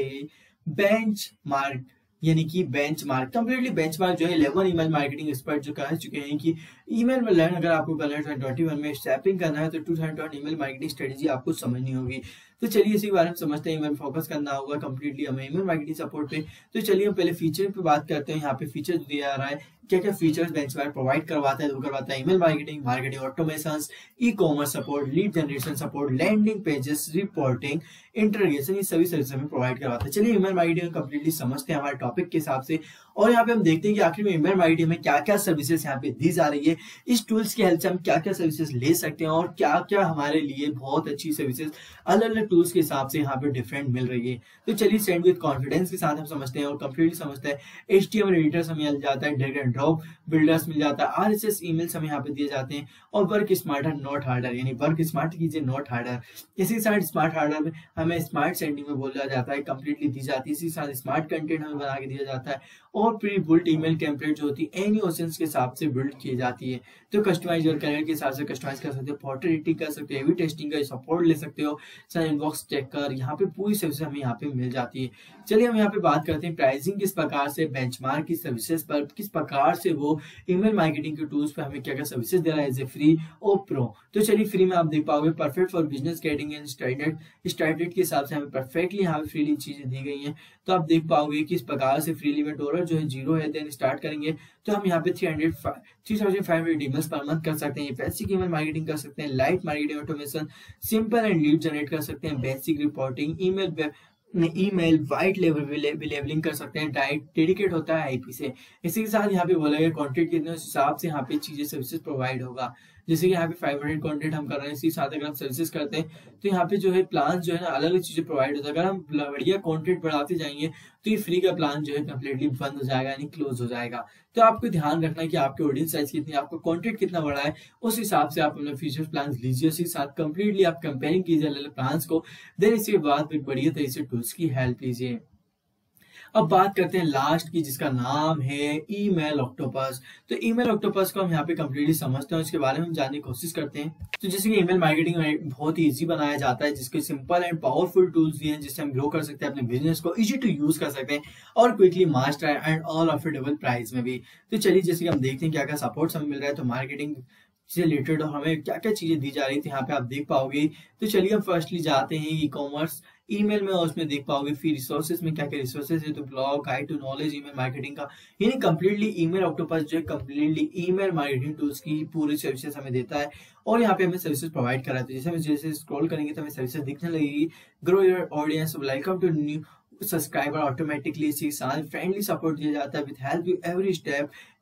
बेंचमार्क, यानी कि बेंचमार्क। कंप्लीटली बेंचमार्क जो है 11 ईमेल मार्केटिंग एक्सपर्ट जो कह चुके हैं कि ईमेल में लर्न अगर आपको करना है 2021 में स्टेपिंग करना है तो 2021 ईमेल मार्केटिंग स्ट्रेटेजी आपको समझनी होगी। तो चलिए इसी के बारे में समझते हैं। ईमेल फोकस करना होगा कंप्लीटली हमें ईमेल मार्केटिंग सपोर्ट पे। तो चलिए हम पहले फीचर पे बात करते हैं। यहाँ पे फीचर दिया जा रहा है, क्या क्या फीचर्स बेंचमार्क प्रोवाइड करवाता है। वो करवाता है email marketing, marketing automation, ecommerce support, lead generation support, landing pages, reporting, integration, ये सभी सर्विस हमें प्रोवाइड करवाता है। चलिए ईमेल मार्केटिंग कंप्लीटली समझते हैं हमारे टॉपिक के हिसाब से। और यहाँ पे हम देखते हैं कि आखिर में ईमेल मार्केटिंग में क्या क्या सर्विसेज यहाँ पे दी जा रही है, इस टूल्स की हेल्प से हम क्या क्या सर्विसेज ले सकते हैं और क्या क्या हमारे लिए बहुत अच्छी सर्विसेज अलग अलग टूल्स के हिसाब से यहाँ पे डिफरेंट मिल रही है। तो चलिए सेंड विद कॉन्फिडेंस के साथ हम समझते हैं और कंप्लीटली समझते हैं। HTML एडिटर्स हमें मिल जाता है, ड्रैग एंड ड्रॉप बिल्डर्स मिल जाता है, RSS ईमेल्स हमें यहाँ पे दिए जाते हैं और वर्क स्मार्टर नॉट हार्डर, यानी वर्क स्मार्ट कीजिए नॉट हार्डर। इसी के साथ स्मार्ट हार्डर में हमें स्मार्ट सेंडिंग में बोला जाता है, कंप्लीटली दी जाती है। इसी के साथ स्मार्ट कंटेंट हमें बना के दिया जाता है और प्री बिल्ट ईमेल टेम्पलेट जो होती है एनी ऑडियंस के हिसाब से बिल्ड की जाती है। तो कस्टमाइज और कैरियर के हिसाब से कस्टमाइज कर सकते हो, फोटो एडिटिंग कर सकते हो, एवी टेस्टिंग का सपोर्ट ले सकते हो, इनबॉक्स चेकर, यहाँ पे पूरी सर्विस हमें यहाँ पे मिल जाती है। चलिए हम यहाँ पे बात करते हैं प्राइसिंग किस प्रकार से बेंचमार्क की सर्विसेज पर, किस प्रकार से वो ईमेल मार्केटिंग के टूल्स पे हमें क्या क्या सर्विसेज दे रहा है एज ए फ्री और प्रो। तो चलिए फ्री में आप देख पाओगे perfect for business getting and standard के हिसाब से हमें परफेक्टली यहाँ पे फ्रीली चीजें दी गई हैं। तो आप देख पाओगे कि इस प्रकार से फ्रीली में डॉलर जो है 0 है, देन स्टार्ट करेंगे तो हम यहाँ पे 3,500 ईमेल्स पर मंथ कर सकते हैं। बेसिक ईमेल मार्केटिंग कर सकते हैं, light marketing automation, simple and lead generate कर सकते हैं, basic reporting, email white labeling कर सकते हैं, डेडिकेट होता है आईपी से। इसी के साथ यहाँ पे बोला गया कंटेंट कितने उस हिसाब से यहाँ पे चीजें सर्विसेज प्रोवाइड होगा। जैसे कि यहाँ पे 500 कंटेंट हम कर रहे हैं, इसी साथ अगर हम सर्विसेज करते हैं तो यहाँ पे जो है प्लान जो है ना अलग अलग चीजें प्रोवाइड होता है। अगर हम बढ़िया कंटेंट बढ़ाते जाएंगे तो ये फ्री का प्लान जो है कम्प्लीटली बंद हो जाएगा, यानी क्लोज हो जाएगा। तो आपको ध्यान रखना है कि आपके ऑडियंस साइज कितनी है, आपका कंटेंट कितना बड़ा है, उस हिसाब से आप अपने फीचर प्लान लीजिए। उसी साथ कंप्लीटली आप कंपेयरिंग कीजिए अलग अलग प्लान को, देन इसके बाद एक बढ़िया तरीके से टूल्स की हेल्प लीजिए। अब बात करते हैं लास्ट की जिसका नाम है ईमेल ऑक्टोपस। तो ईमेल ऑक्टोपस को हम यहाँ पे कंप्लीटली समझते हैं, इसके बारे में हम जानने की कोशिश करते हैं। तो जैसे कि ईमेल मार्केटिंग में बहुत ही इजी बनाया जाता है, जिसके सिंपल एंड पावरफुल टूल्स दिए हैं जिससे हम ग्रो कर सकते हैं, अपने बिजनेस को इजी टू यूज कर सकते हैं और quickly master and all affordable price में भी। तो चलिए जैसे कि हम देखते हैं क्या क्या सपोर्ट हमें मिल रहा है। तो मार्केटिंग से रिलेटेड हमें क्या क्या चीजें दी जा रही थी यहाँ पे आप देख पाओगे। तो चलिए हम फर्स्टली जाते हैं ई कॉमर्स ईमेल में और उसमें देख पाओगे फ्री रिसोर्सेज में क्या क्या रिसोर्सेज है। तो blog, guide to knowledge, email marketing का, यानी कंप्लीटली ईमेल ऑक्टोपस जो है कंप्लीटली ईमेल मार्केटिंग टूल्स की पूरी सर्विसेज हमें देता है और यहाँ पे हमें सर्विसेज प्रोवाइड कराते हैं। जैसे हम जैसे स्क्रॉल करेंगे तो हमें सर्विसेज दिखने लगेगी। Grow your audience, welcome to new subscriber automatically, इसी साथ फ्रेंडली सपोर्ट दिया जाता है with help you every step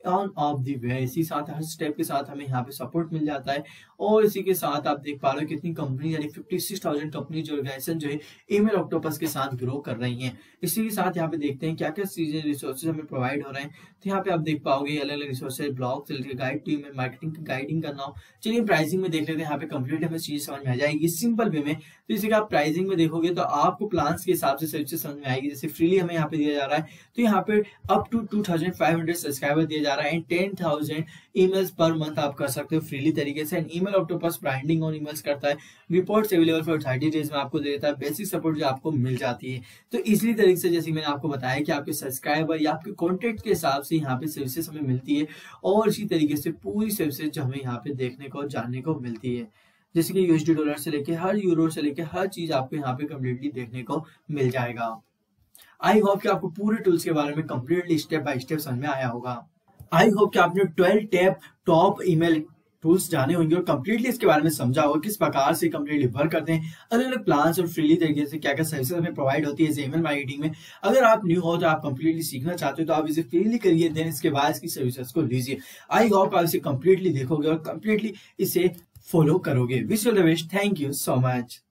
on of the way. इसी साथ हर स्टेप के साथ हमें यहाँ पे सपोर्ट मिल जाता है। और इसी के साथ आप देख पा रहे हो कितनी कंपनी यानी 56,000 कंपनी जो ऑर्गेनाइजेशन जो है ईमेल ऑक्टोपस के साथ ग्रो कर रही हैं। इसी के साथ यहाँ पे देखते हैं क्या क्या चीजें रिसोर्सेज हमें प्रोवाइड हो रहे हैं। तो यहाँ पे आप देख पाओगे अलग अलग रिसोर्सेज, ब्लॉग से गाइड टीम में मार्केटिंग की गाइडिंग करना हो। चलिए प्राइसिंग में देख लेते हैं, यहाँ पे कंप्लीट हमें चीज समझ में आ जाएगी सिंपल वे में। तो इसी का आप प्राइसिंग में देखोगे तो आपको प्लान्स के हिसाब से सर्विसेज समझ में आएगी। जैसे फ्रीली हमें यहाँ पे दिया जा रहा है तो यहाँ पे अप टू 2500 सब्सक्राइबर दिया जा रहा है एंड 10,000 ईमेल्स पर मंथ आप कर सकते हो फ्रीली तरीके से। And email octopus branding on emails करता है, रिपोर्ट्स अवेलेबल फॉर 30 डेज में आपको दे देता है, बेसिक सपोर्ट जो आपको मिल जाती है। तो इसी तरीके से जैसे मैंने आपको बताया कि आपके सब्सक्राइबर या आपके कॉन्टेक्ट के हिसाब से यहाँ पे सर्विसेज हमें मिलती है। और इसी तरीके से पूरी सर्विसेज जो हमें यहाँ पे देखने को जानने को मिलती है, जैसे कि यूएसडी डॉलर से लेके हर यूरो से लेके हर चीज आपको यहाँ पे कम्प्लीटली देखने को मिल जाएगा। आई होप कि आपको पूरे टूल्स के बारे में कम्प्लीटली स्टेप बाय स्टेप समझ में आया होगा। आई होप कि आपने 12 टैप टॉप ईमेल टूल्स जाने होंगे और कम्प्लीटली इसके बारे में समझा होगा किस प्रकार से कम्प्लीटली वर्क करते हैं, अलग अलग प्लान्स और फ्रीली तरीके से क्या क्या सर्विसेज हमें प्रोवाइड होती है ईमेल मार्केटिंग में। अगर आप न्यू हो तो आप कम्प्लीटली सीखना चाहते हो तो आप इसे फ्रीली करिए, देन इसके बाद इसकी सर्विसेज को लीजिए। आई होप आप इसे कम्प्लीटली देखोगे और कम्प्लीटली इसे फॉलो करोगे। Wish you the best, thank you so much.